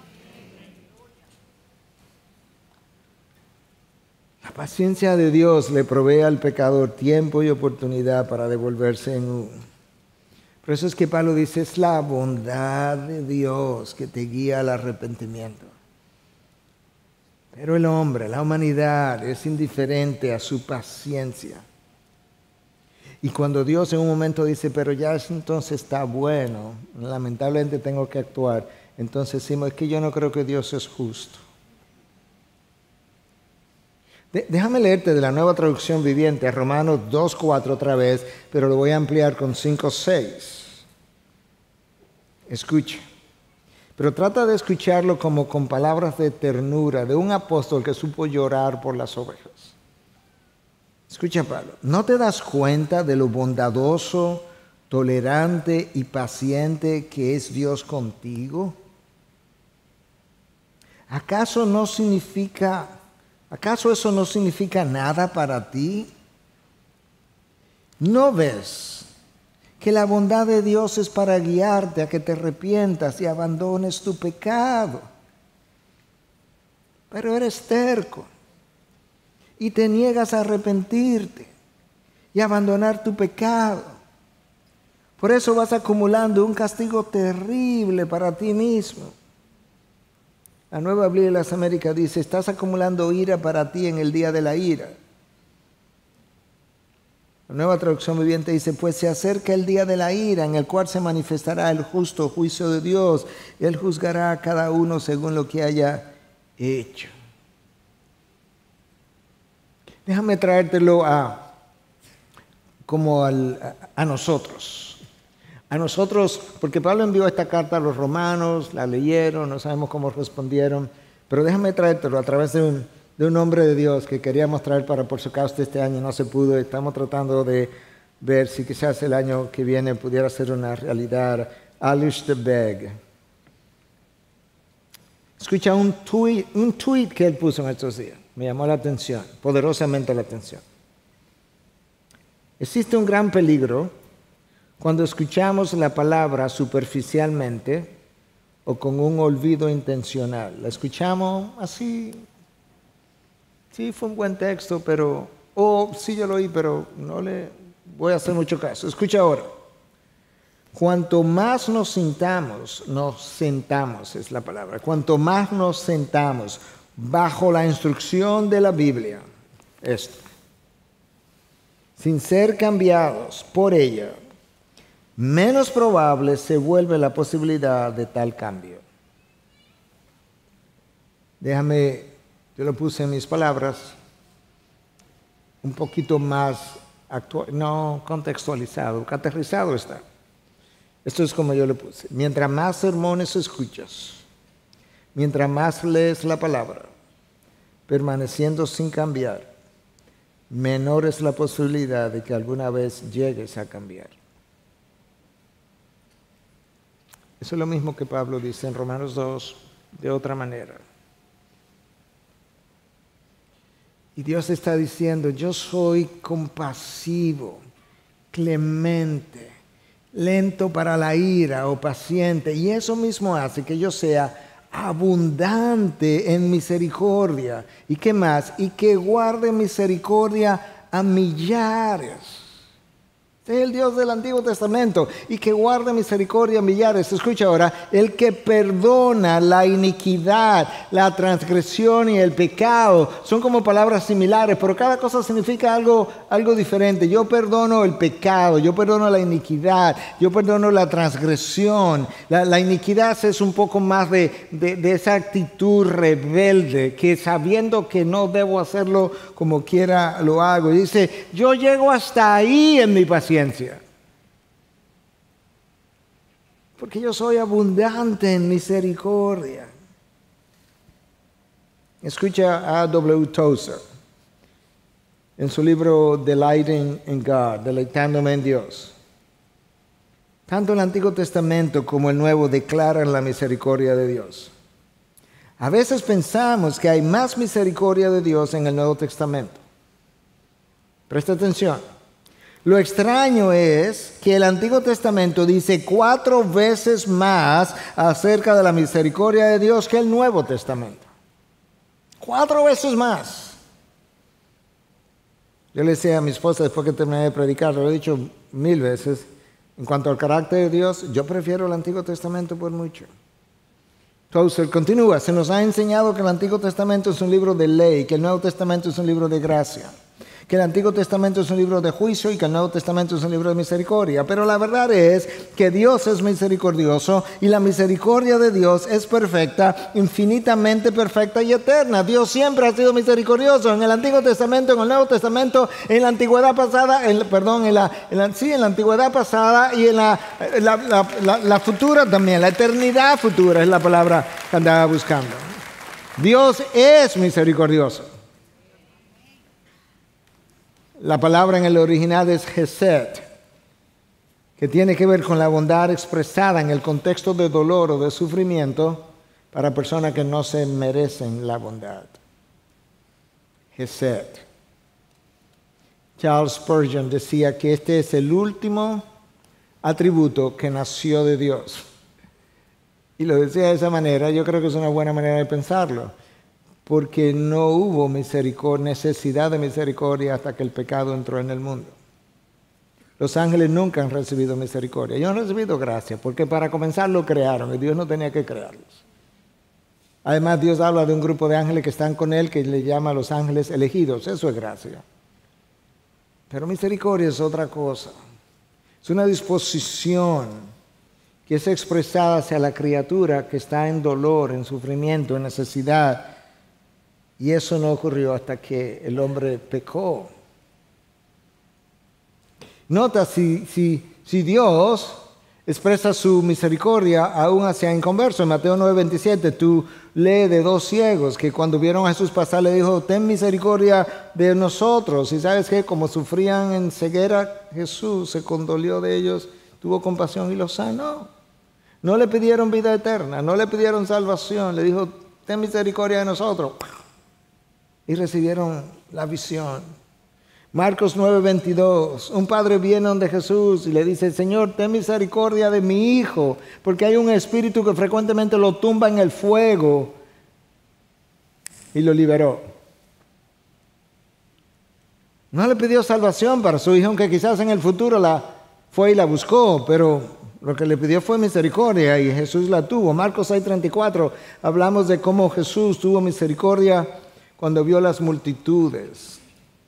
La paciencia de Dios le provee al pecador tiempo y oportunidad para devolverse en uno. Por eso es que Pablo dice, es la bondad de Dios que te guía al arrepentimiento. Pero el hombre, la humanidad, es indiferente a su paciencia. Y cuando Dios en un momento dice, pero ya entonces está bueno, lamentablemente tengo que actuar, entonces decimos, es que yo no creo que Dios es justo. De, déjame leerte de la Nueva Traducción Viviente, Romanos dos cuatro otra vez, pero lo voy a ampliar con cinco seis. Escucha, pero trata de escucharlo como con palabras de ternura de un apóstol que supo llorar por las ovejas. Escucha, Pablo, ¿no te das cuenta de lo bondadoso, tolerante y paciente que es Dios contigo? ¿Acaso no significa, acaso eso no significa nada para ti? ¿No ves que la bondad de Dios es para guiarte a que te arrepientas y abandones tu pecado? Pero eres terco y te niegas a arrepentirte y abandonar tu pecado. Por eso vas acumulando un castigo terrible para ti mismo. La Nueva Biblia de las Américas dice, estás acumulando ira para ti en el día de la ira. La Nueva Traducción Viviente dice, pues se acerca el día de la ira, en el cual se manifestará el justo juicio de Dios, y Él juzgará a cada uno según lo que haya hecho. Déjame traértelo a, como al, a, a nosotros. A nosotros, porque Pablo envió esta carta a los romanos, la leyeron, no sabemos cómo respondieron, pero déjame traértelo a través de un... de un hombre de Dios que queríamos traer para por su causa este año, no se pudo. Estamos tratando de ver si quizás el año que viene pudiera ser una realidad. Alish de Beg. Escucha un tweet, un tweet que él puso en estos días. Me llamó la atención, poderosamente la atención. Existe un gran peligro cuando escuchamos la palabra superficialmente o con un olvido intencional. La escuchamos así, sí, fue un buen texto, pero, o sí yo lo oí, pero no le voy a hacer mucho caso. Escucha ahora. Cuanto más nos sentamos, nos sentamos, es la palabra, cuanto más nos sentamos bajo la instrucción de la Biblia, esto, sin ser cambiados por ella, menos probable se vuelve la posibilidad de tal cambio. Déjame, yo lo puse en mis palabras, un poquito más actual, no contextualizado, aterrizado está. Esto es como yo lo puse. Mientras más sermones escuchas, mientras más lees la palabra, permaneciendo sin cambiar, menor es la posibilidad de que alguna vez llegues a cambiar. Eso es lo mismo que Pablo dice en Romanos dos, de otra manera. Y Dios está diciendo, yo soy compasivo, clemente, lento para la ira o paciente, y eso mismo hace que yo sea abundante en misericordia. ¿Y qué más? Y que guarde misericordia a millares. Es el Dios del Antiguo Testamento, y que guarda misericordia a millares. Escucha ahora, el que perdona la iniquidad, la transgresión y el pecado. Son como palabras similares, pero cada cosa significa algo, algo diferente. Yo perdono el pecado, yo perdono la iniquidad, yo perdono la transgresión. La, la iniquidad es un poco más de, de, de esa actitud rebelde, que sabiendo que no debo hacerlo como quiera lo hago. Y dice, yo llego hasta ahí en mi paciencia. Porque yo soy abundante en misericordia. Escucha a W. Tozer en su libro Delighting in God, Deleitándome en Dios. Tanto el Antiguo Testamento como el Nuevo declaran la misericordia de Dios. A veces pensamos que hay más misericordia de Dios en el Nuevo Testamento. Presta atención. Lo extraño es que el Antiguo Testamento dice cuatro veces más acerca de la misericordia de Dios que el Nuevo Testamento. Cuatro veces más. Yo le decía a mi esposa después que terminé de predicar, lo he dicho mil veces, en cuanto al carácter de Dios, yo prefiero el Antiguo Testamento por mucho. Entonces, continúa, se nos ha enseñado que el Antiguo Testamento es un libro de ley, que el Nuevo Testamento es un libro de gracia, que el Antiguo Testamento es un libro de juicio y que el Nuevo Testamento es un libro de misericordia. Pero la verdad es que Dios es misericordioso y la misericordia de Dios es perfecta, infinitamente perfecta y eterna. Dios siempre ha sido misericordioso en el Antiguo Testamento, en el Nuevo Testamento, en la antigüedad pasada, en, perdón, en la, en la, sí, en la antigüedad pasada y en la, la, la, la, la futura también. La eternidad futura es la palabra que andaba buscando. Dios es misericordioso. La palabra en el original es Hesed, que tiene que ver con la bondad expresada en el contexto de dolor o de sufrimiento para personas que no se merecen la bondad. Hesed. Charles Spurgeon decía que este es el último atributo que nació de Dios. Y lo decía de esa manera, yo creo que es una buena manera de pensarlo. Porque no hubo misericordia, necesidad de misericordia hasta que el pecado entró en el mundo. Los ángeles nunca han recibido misericordia. Ellos han recibido gracia, porque para comenzar lo crearon y Dios no tenía que crearlos. Además, Dios habla de un grupo de ángeles que están con Él, que le llama a los ángeles elegidos. Eso es gracia. Pero misericordia es otra cosa. Es una disposición que es expresada hacia la criatura que está en dolor, en sufrimiento, en necesidad. Y eso no ocurrió hasta que el hombre pecó. Nota, si, si, si Dios expresa su misericordia aún hacia inconversos. En Mateo nueve veintisiete tú lees de dos ciegos que cuando vieron a Jesús pasar le dijo, ten misericordia de nosotros. Y sabes que como sufrían en ceguera, Jesús se condolió de ellos, tuvo compasión y los sanó. No le pidieron vida eterna, no le pidieron salvación, le dijo, ten misericordia de nosotros. Y recibieron la visión. Marcos nueve veintidós, un padre viene donde Jesús y le dice, Señor, ten misericordia de mi hijo, porque hay un espíritu que frecuentemente lo tumba en el fuego, y lo liberó. No le pidió salvación para su hijo, aunque quizás en el futuro la fue y la buscó, pero lo que le pidió fue misericordia y Jesús la tuvo. Marcos seis treinta y cuatro, hablamos de cómo Jesús tuvo misericordia cuando vio las multitudes.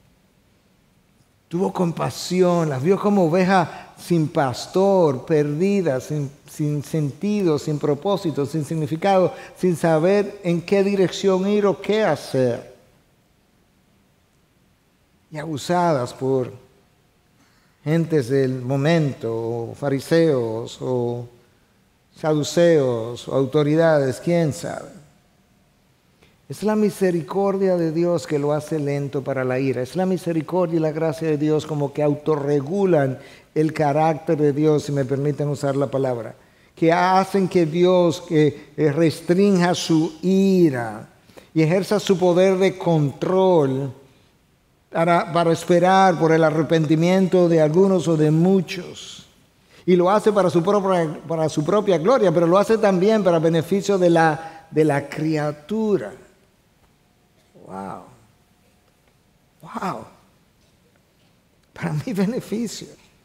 Tuvo compasión, las vio como oveja sin pastor, perdida, sin, sin sentido, sin propósito, sin significado, sin saber en qué dirección ir o qué hacer. Y abusadas por gentes del momento, o fariseos, o saduceos, o autoridades, quién sabe. Es la misericordia de Dios que lo hace lento para la ira. Es la misericordia y la gracia de Dios como que autorregulan el carácter de Dios, si me permiten usar la palabra, que hacen que Dios que restrinja su ira y ejerza su poder de control para, para esperar por el arrepentimiento de algunos o de muchos. Y lo hace para su propia, para su propia gloria, pero lo hace también para beneficio de la, de la criatura. Wow. Wow. Para mi beneficio.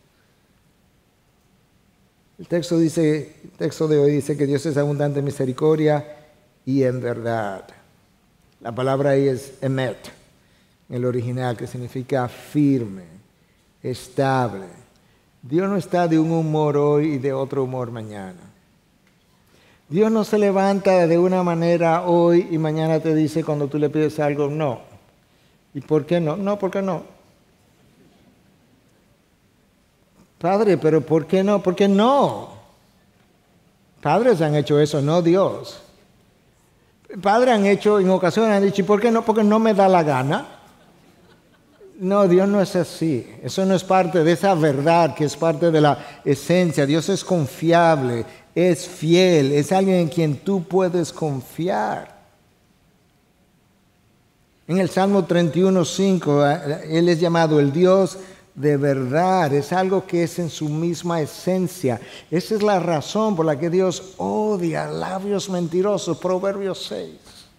El texto dice, el texto de hoy dice que Dios es abundante en misericordia y en verdad. La palabra ahí es emet, en el original, que significa firme, estable. Dios no está de un humor hoy y de otro humor mañana. Dios no se levanta de una manera hoy y mañana te dice cuando tú le pides algo, no. ¿Y por qué no? No, ¿por qué no? Padre, pero ¿por qué no? ¿Por qué no? Padres han hecho eso, no Dios. Padres han hecho, en ocasiones han dicho, ¿y por qué no? Porque no me da la gana. No, Dios no es así. Eso no es parte de esa verdad que es parte de la esencia. Dios es confiable, es fiel, es alguien en quien tú puedes confiar. En el Salmo treinta y uno, cinco, Él es llamado el Dios de verdad. Es algo que es en su misma esencia. Esa es la razón por la que Dios odia labios mentirosos. Proverbios seis.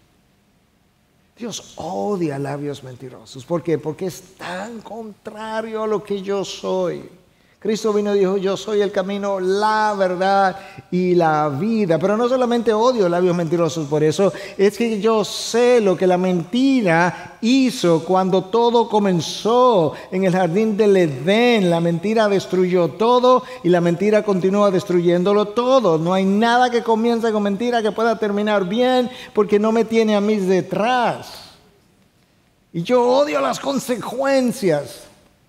Dios odia labios mentirosos. ¿Por qué? Porque es tan contrario a lo que yo soy. Cristo vino y dijo, yo soy el camino, la verdad y la vida. Pero no solamente odio labios mentirosos por eso, es que yo sé lo que la mentira hizo cuando todo comenzó en el jardín del Edén. La mentira destruyó todo y la mentira continúa destruyéndolo todo. No hay nada que comience con mentira que pueda terminar bien porque no me tiene a mí detrás. Y yo odio las consecuencias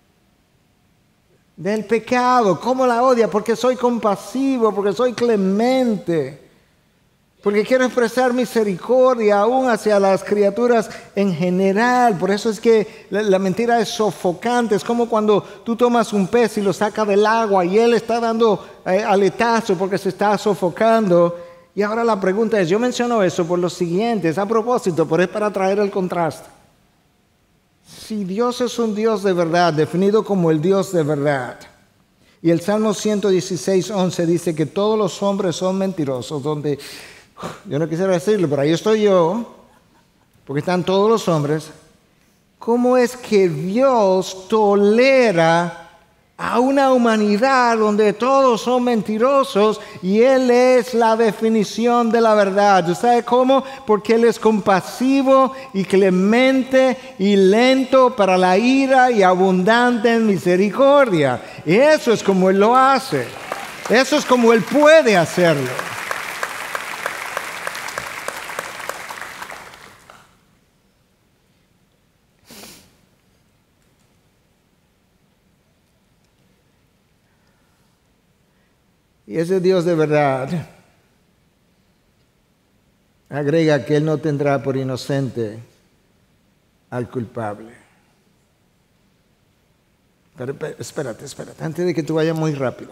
del pecado. ¿Cómo la odia? Porque soy compasivo, porque soy clemente, porque quiero expresar misericordia aún hacia las criaturas en general. Por eso es que la, la mentira es sofocante. Es como cuando tú tomas un pez y lo sacas del agua y él está dando eh, aletazo porque se está sofocando. Y ahora la pregunta es, yo menciono eso por lo siguiente, es a propósito, pero es para traer el contraste. Si Dios es un Dios de verdad, definido como el Dios de verdad, y el Salmo ciento dieciséis, once dice que todos los hombres son mentirosos, donde, yo no quisiera decirlo, pero ahí estoy yo, porque están todos los hombres, ¿cómo es que Dios tolera a una humanidad donde todos son mentirosos y Él es la definición de la verdad? ¿Usted sabe cómo? Porque Él es compasivo y clemente y lento para la ira y abundante en misericordia. Y eso es como Él lo hace. Eso es como Él puede hacerlo. Y ese Dios de verdad agrega que Él no tendrá por inocente al culpable. Pero, pero espérate, espérate, antes de que tú vayas muy rápido.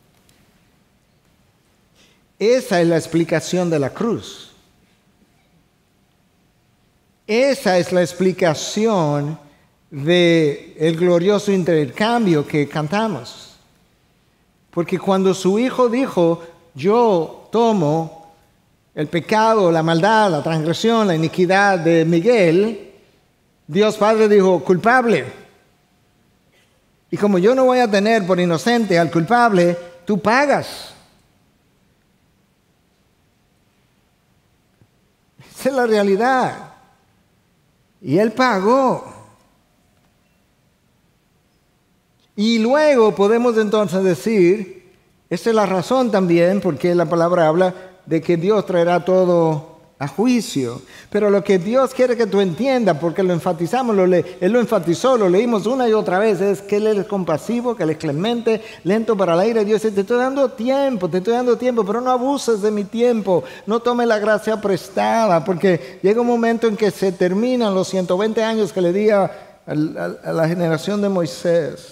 Esa es la explicación de la cruz. Esa es la explicación de el glorioso intercambio que cantamos. Porque cuando su hijo dijo, yo tomo el pecado, la maldad, la transgresión, la iniquidad de Miguel, Dios Padre dijo, culpable. Y como yo no voy a tener por inocente al culpable, tú pagas. Esa es la realidad. Y Él pagó. Y luego podemos entonces decir, esa es la razón también, porque la palabra habla de que Dios traerá todo a juicio. Pero lo que Dios quiere que tú entiendas, porque lo enfatizamos, lo le, Él lo enfatizó, lo leímos una y otra vez, es que Él es compasivo, que Él es clemente, lento para la ira. Dios dice, te estoy dando tiempo, te estoy dando tiempo, pero no abuses de mi tiempo, no tome la gracia prestada, porque llega un momento en que se terminan los ciento veinte años que le di a, a, a la generación de Moisés.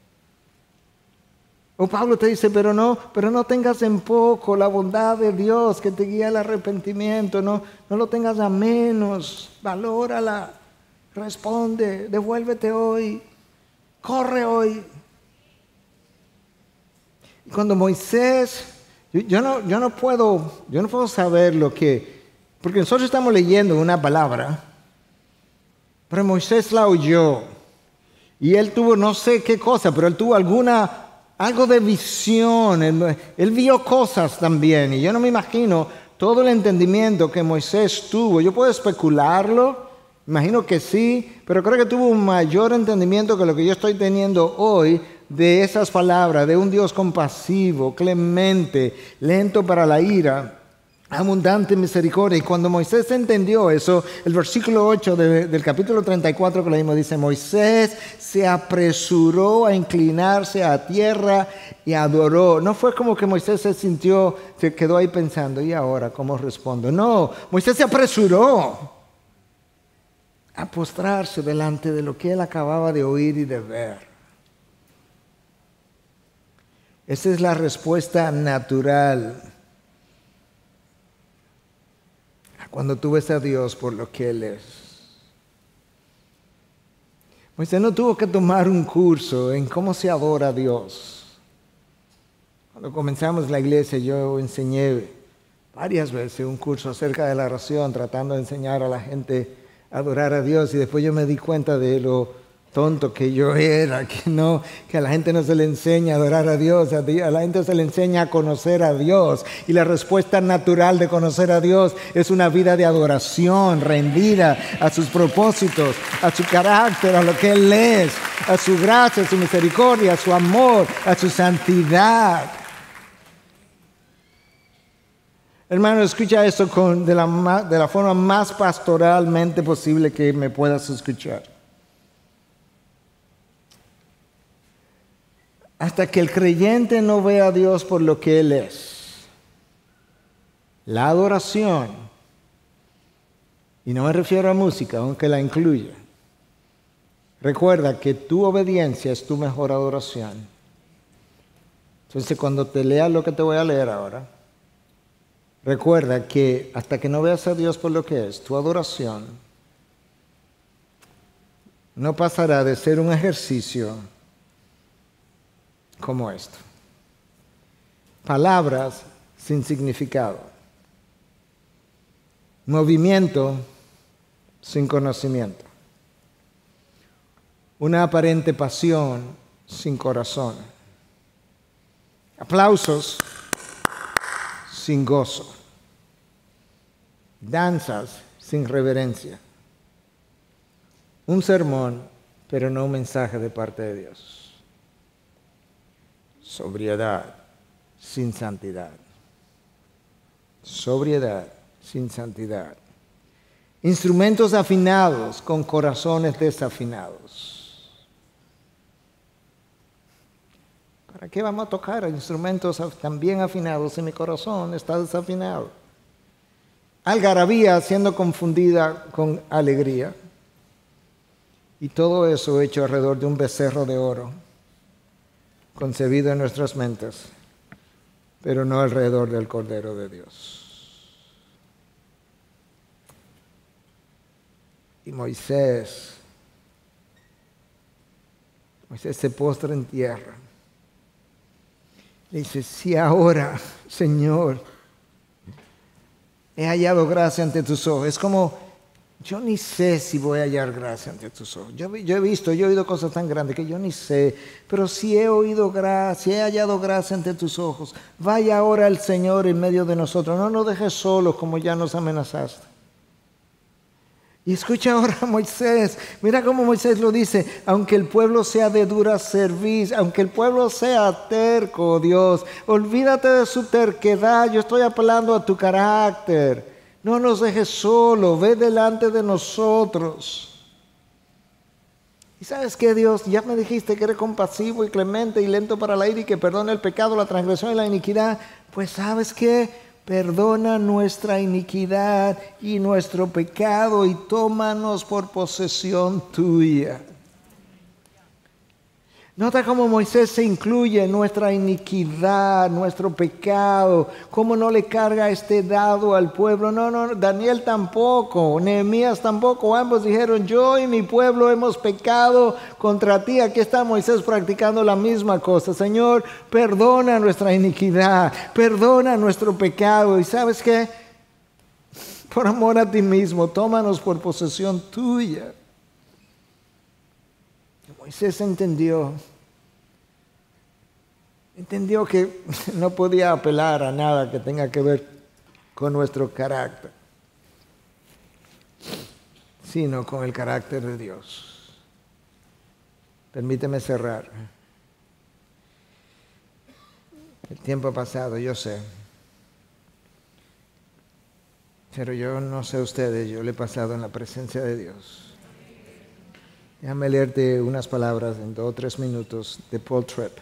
O Pablo te dice, pero no, pero no tengas en poco la bondad de Dios que te guía al arrepentimiento, no, no lo tengas a menos, valórala, responde, devuélvete hoy, corre hoy. Y cuando Moisés, yo, yo, no, yo, no puedo, yo no puedo saber lo que, porque nosotros estamos leyendo una palabra, pero Moisés la oyó y él tuvo no sé qué cosa, pero él tuvo alguna... algo de visión, él, él vio cosas también, y yo no me imagino todo el entendimiento que Moisés tuvo. Yo puedo especularlo, imagino que sí, pero creo que tuvo un mayor entendimiento que lo que yo estoy teniendo hoy de esas palabras, de un Dios compasivo, clemente, lento para la ira, abundante en misericordia. Y cuando Moisés entendió eso, el versículo ocho de, del capítulo treinta y cuatro que leímos dice, Moisés se apresuró a inclinarse a tierra y adoró. No fue como que Moisés se sintió, se quedó ahí pensando, ¿y ahora cómo respondo? No, Moisés se apresuró a postrarse delante de lo que él acababa de oír y de ver. Esa es la respuesta natural cuando tú ves a Dios por lo que Él es. Moisés no tuvo que tomar un curso en cómo se adora a Dios. Cuando comenzamos la iglesia yo enseñé varias veces un curso acerca de la oración, tratando de enseñar a la gente a adorar a Dios, y después yo me di cuenta de lo tonto que yo era, que, no, que a la gente no se le enseña a adorar a Dios, a la gente se le enseña a conocer a Dios, y la respuesta natural de conocer a Dios es una vida de adoración, rendida a sus propósitos, a su carácter, a lo que Él es, a su gracia, a su misericordia, a su amor, a su santidad. Hermano, escucha esto con, de, la, de la forma más pastoralmente posible que me puedas escuchar. Hasta que el creyente no vea a Dios por lo que Él es, la adoración, y no me refiero a música, aunque la incluya, recuerda que tu obediencia es tu mejor adoración. Entonces, cuando te leas lo que te voy a leer ahora, recuerda que hasta que no veas a Dios por lo que es, tu adoración no pasará de ser un ejercicio como esto. Palabras sin significado. Movimiento sin conocimiento. Una aparente pasión sin corazón. Aplausos sin gozo. Danzas sin reverencia. Un sermón, pero no un mensaje de parte de Dios. Sobriedad sin santidad. Sobriedad sin santidad. Instrumentos afinados con corazones desafinados. ¿Para qué vamos a tocar instrumentos tan bien afinados si mi corazón está desafinado? Algarabía siendo confundida con alegría. Y todo eso hecho alrededor de un becerro de oro, concebido en nuestras mentes, pero no alrededor del Cordero de Dios. Y Moisés Moisés se postra en tierra. Le dice, si ahora, Señor, he hallado gracia ante tus ojos. Es como, yo ni sé si voy a hallar gracia ante tus ojos. Yo, yo he visto, yo he oído cosas tan grandes que yo ni sé. Pero si he oído gracia, si he hallado gracia ante tus ojos, vaya ahora el Señor en medio de nosotros. No nos dejes solos como ya nos amenazaste. Y escucha ahora a Moisés. Mira cómo Moisés lo dice. Aunque el pueblo sea de dura cerviz, aunque el pueblo sea terco, Dios, olvídate de su terquedad. Yo estoy apelando a tu carácter. No nos dejes solos, ve delante de nosotros. Y sabes qué, Dios, ya me dijiste que eres compasivo y clemente y lento para la ira y que perdona el pecado, la transgresión y la iniquidad. Pues sabes qué, perdona nuestra iniquidad y nuestro pecado y tómanos por posesión tuya. Nota cómo Moisés se incluye en nuestra iniquidad, nuestro pecado, cómo no le carga este dado al pueblo. No, no, Daniel tampoco, Nehemías tampoco. Ambos dijeron, yo y mi pueblo hemos pecado contra ti. Aquí está Moisés practicando la misma cosa. Señor, perdona nuestra iniquidad, perdona nuestro pecado. ¿Y sabes qué? Por amor a ti mismo, tómanos por posesión tuya. Moisés entendió, entendió que no podía apelar a nada que tenga que ver con nuestro carácter, sino con el carácter de Dios. Permíteme cerrar. El tiempo ha pasado, yo sé. Pero yo no sé ustedes, yo le he pasado en la presencia de Dios. Déjame leerte unas palabras en dos o tres minutos de Paul Tripp.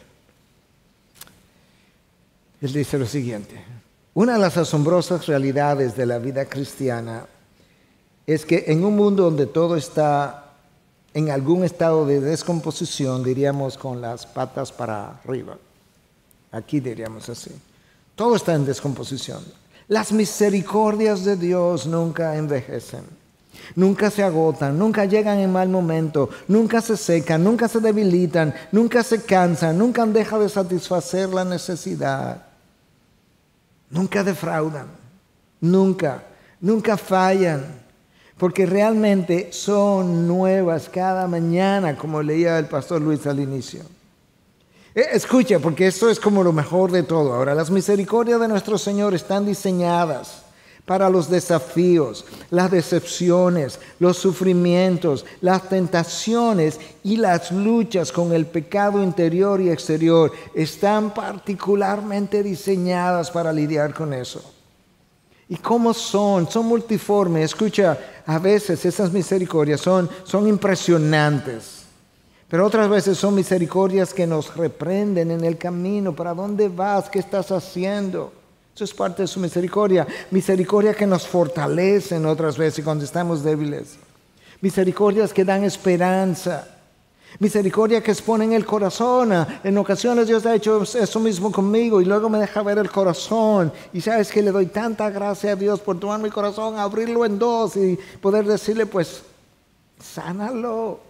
Él dice lo siguiente. Una de las asombrosas realidades de la vida cristiana es que en un mundo donde todo está en algún estado de descomposición, diríamos con las patas para arriba, aquí diríamos así, todo está en descomposición. Las misericordias de Dios nunca envejecen. Nunca se agotan, nunca llegan en mal momento, nunca se secan, nunca se debilitan, nunca se cansan, nunca dejan de satisfacer la necesidad. Nunca defraudan, nunca, nunca fallan, porque realmente son nuevas cada mañana, como leía el pastor Luis al inicio. Escucha, porque esto es como lo mejor de todo. Ahora, las misericordias de nuestro Señor están diseñadas para los desafíos, las decepciones, los sufrimientos, las tentaciones y las luchas con el pecado interior y exterior. Están particularmente diseñadas para lidiar con eso. ¿Y cómo son? Son multiformes. Escucha, a veces esas misericordias son, son impresionantes. Pero otras veces son misericordias que nos reprenden en el camino. ¿Para dónde vas? ¿Qué estás haciendo? Eso es parte de su misericordia. Misericordia que nos fortalecen otras veces cuando estamos débiles. Misericordias que dan esperanza. Misericordia que exponen el corazón. En ocasiones Dios ha hecho eso mismo conmigo y luego me deja ver el corazón. Y sabes que le doy tanta gracia a Dios por tomar mi corazón, abrirlo en dos y poder decirle, pues, sánalo.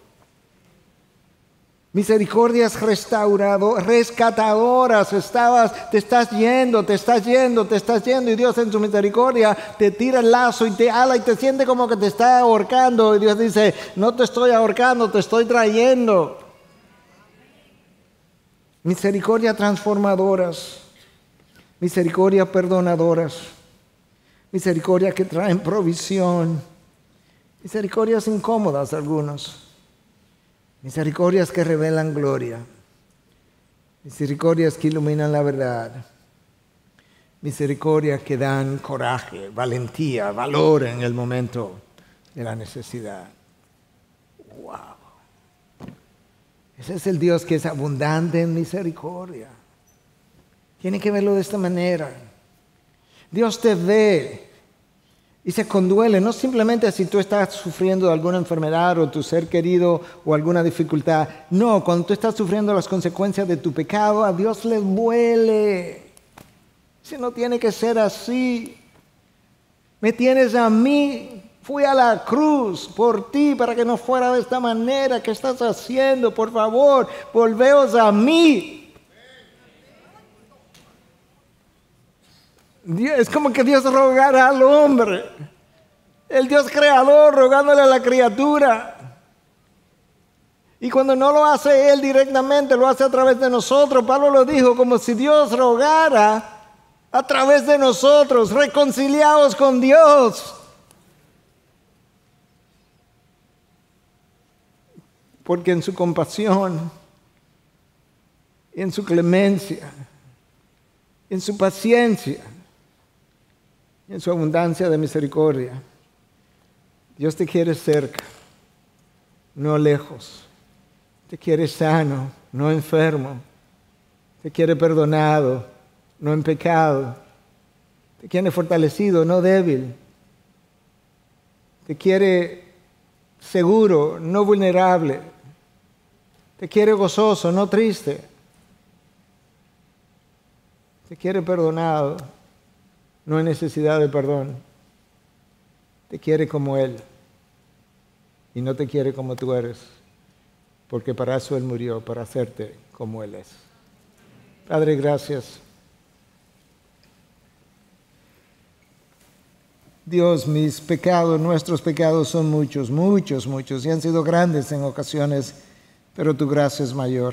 Misericordias restaurado, rescatadoras. Estabas, te estás yendo, te estás yendo, te estás yendo y Dios en su misericordia te tira el lazo y te ala y te siente como que te está ahorcando y Dios dice, no te estoy ahorcando, te estoy trayendo. Misericordia transformadoras, misericordia perdonadoras, misericordia que traen provisión, misericordias incómodas algunos. Misericordias que revelan gloria, misericordias que iluminan la verdad, misericordias que dan coraje, valentía, valor en el momento de la necesidad. ¡Wow! Ese es el Dios que es abundante en misericordia. Tiene que verlo de esta manera. Dios te ve y se conduele, no simplemente si tú estás sufriendo de alguna enfermedad o tu ser querido o alguna dificultad. No, cuando tú estás sufriendo las consecuencias de tu pecado, a Dios le duele. Si no tiene que ser así. Me tienes a mí Fui a la cruz por ti para que no fuera de esta manera. ¿Qué estás haciendo? Por favor, volveos a mí. Es como que Dios rogara al hombre. El Dios creador rogándole a la criatura. Y cuando no lo hace Él directamente, lo hace a través de nosotros. Pablo lo dijo como si Dios rogara a través de nosotros. Reconciliaos con Dios. Porque en su compasión, en su clemencia, en su paciencia, en su abundancia de misericordia, Dios te quiere cerca, no lejos. Te quiere sano, no enfermo. Te quiere perdonado, no en pecado. Te quiere fortalecido, no débil. Te quiere seguro, no vulnerable. Te quiere gozoso, no triste. Te quiere perdonado, no en necesidad de perdón. Te quiere como Él y no te quiere como tú eres, porque para eso Él murió, para hacerte como Él es. Padre, gracias. Dios, mis pecados, nuestros pecados son muchos, muchos, muchos, y han sido grandes en ocasiones, pero tu gracia es mayor.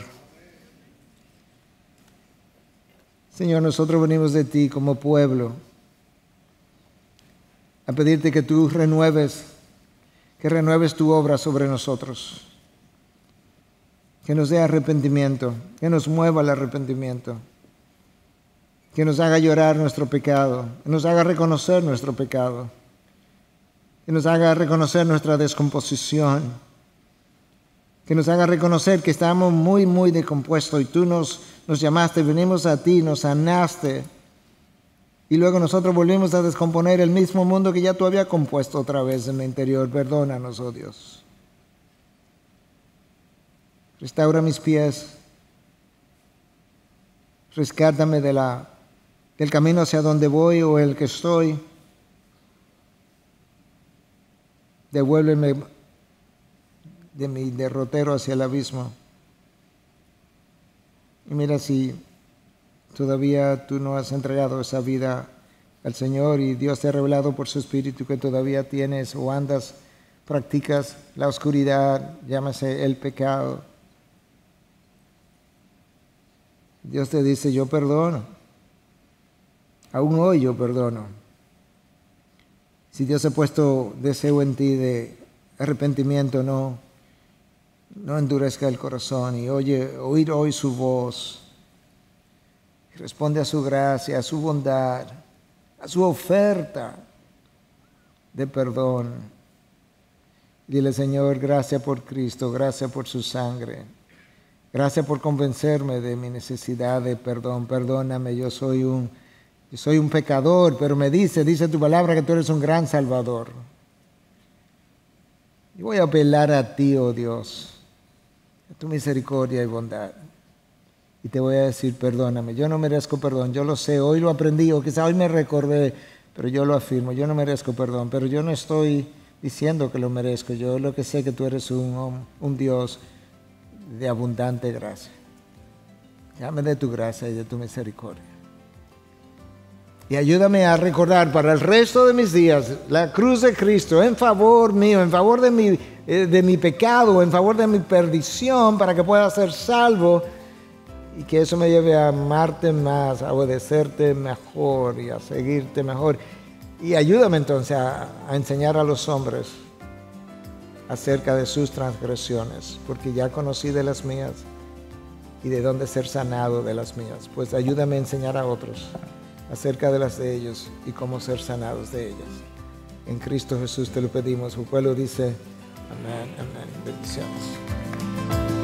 Señor, nosotros venimos de ti como pueblo a pedirte que tú renueves, que renueves tu obra sobre nosotros, que nos dé arrepentimiento, que nos mueva el arrepentimiento, que nos haga llorar nuestro pecado, que nos haga reconocer nuestro pecado, que nos haga reconocer nuestra descomposición, que nos haga reconocer que estamos muy, muy decompuestos y tú nos, nos llamaste, venimos a ti, nos sanaste y luego nosotros volvimos a descomponer el mismo mundo que ya tú habías compuesto otra vez en el interior. Perdónanos, oh Dios. Restaura mis pies, rescátame de la, del camino hacia donde voy o el que estoy. Devuélveme de mi derrotero hacia el abismo. Y mira, si todavía tú no has entregado esa vida al Señor y Dios te ha revelado por su Espíritu que todavía tienes o andas, practicas la oscuridad, llámese el pecado. Dios te dice, yo perdono. Aún hoy yo perdono. Si Dios ha puesto deseo en ti de arrepentimiento, no, no endurezca el corazón y oye, oír hoy su voz. Responde a su gracia, a su bondad, a su oferta de perdón. Dile, Señor, gracias por Cristo, gracias por su sangre. Gracias por convencerme de mi necesidad de perdón. Perdóname, yo soy un, yo soy un pecador, pero me dice, dice tu palabra que tú eres un gran Salvador. Y voy a apelar a ti, oh Dios, a tu misericordia y bondad. Y te voy a decir, perdóname, yo no merezco perdón, yo lo sé, hoy lo aprendí, o quizá hoy me recordé, pero yo lo afirmo, yo no merezco perdón, pero yo no estoy diciendo que lo merezco, yo lo que sé que tú eres un, un Dios de abundante gracia. Dame de tu gracia y de tu misericordia. Y ayúdame a recordar para el resto de mis días la cruz de Cristo en favor mío, en favor de mi, de mi pecado, en favor de mi perdición, para que pueda ser salvo y que eso me lleve a amarte más, a obedecerte mejor y a seguirte mejor. Y ayúdame entonces a, a enseñar a los hombres acerca de sus transgresiones, porque ya conocí de las mías y de dónde ser sanado de las mías. Pues ayúdame a enseñar a otros acerca de las de ellos y cómo ser sanados de ellas. En Cristo Jesús te lo pedimos. Tu pueblo dice, amén, amén. Bendiciones.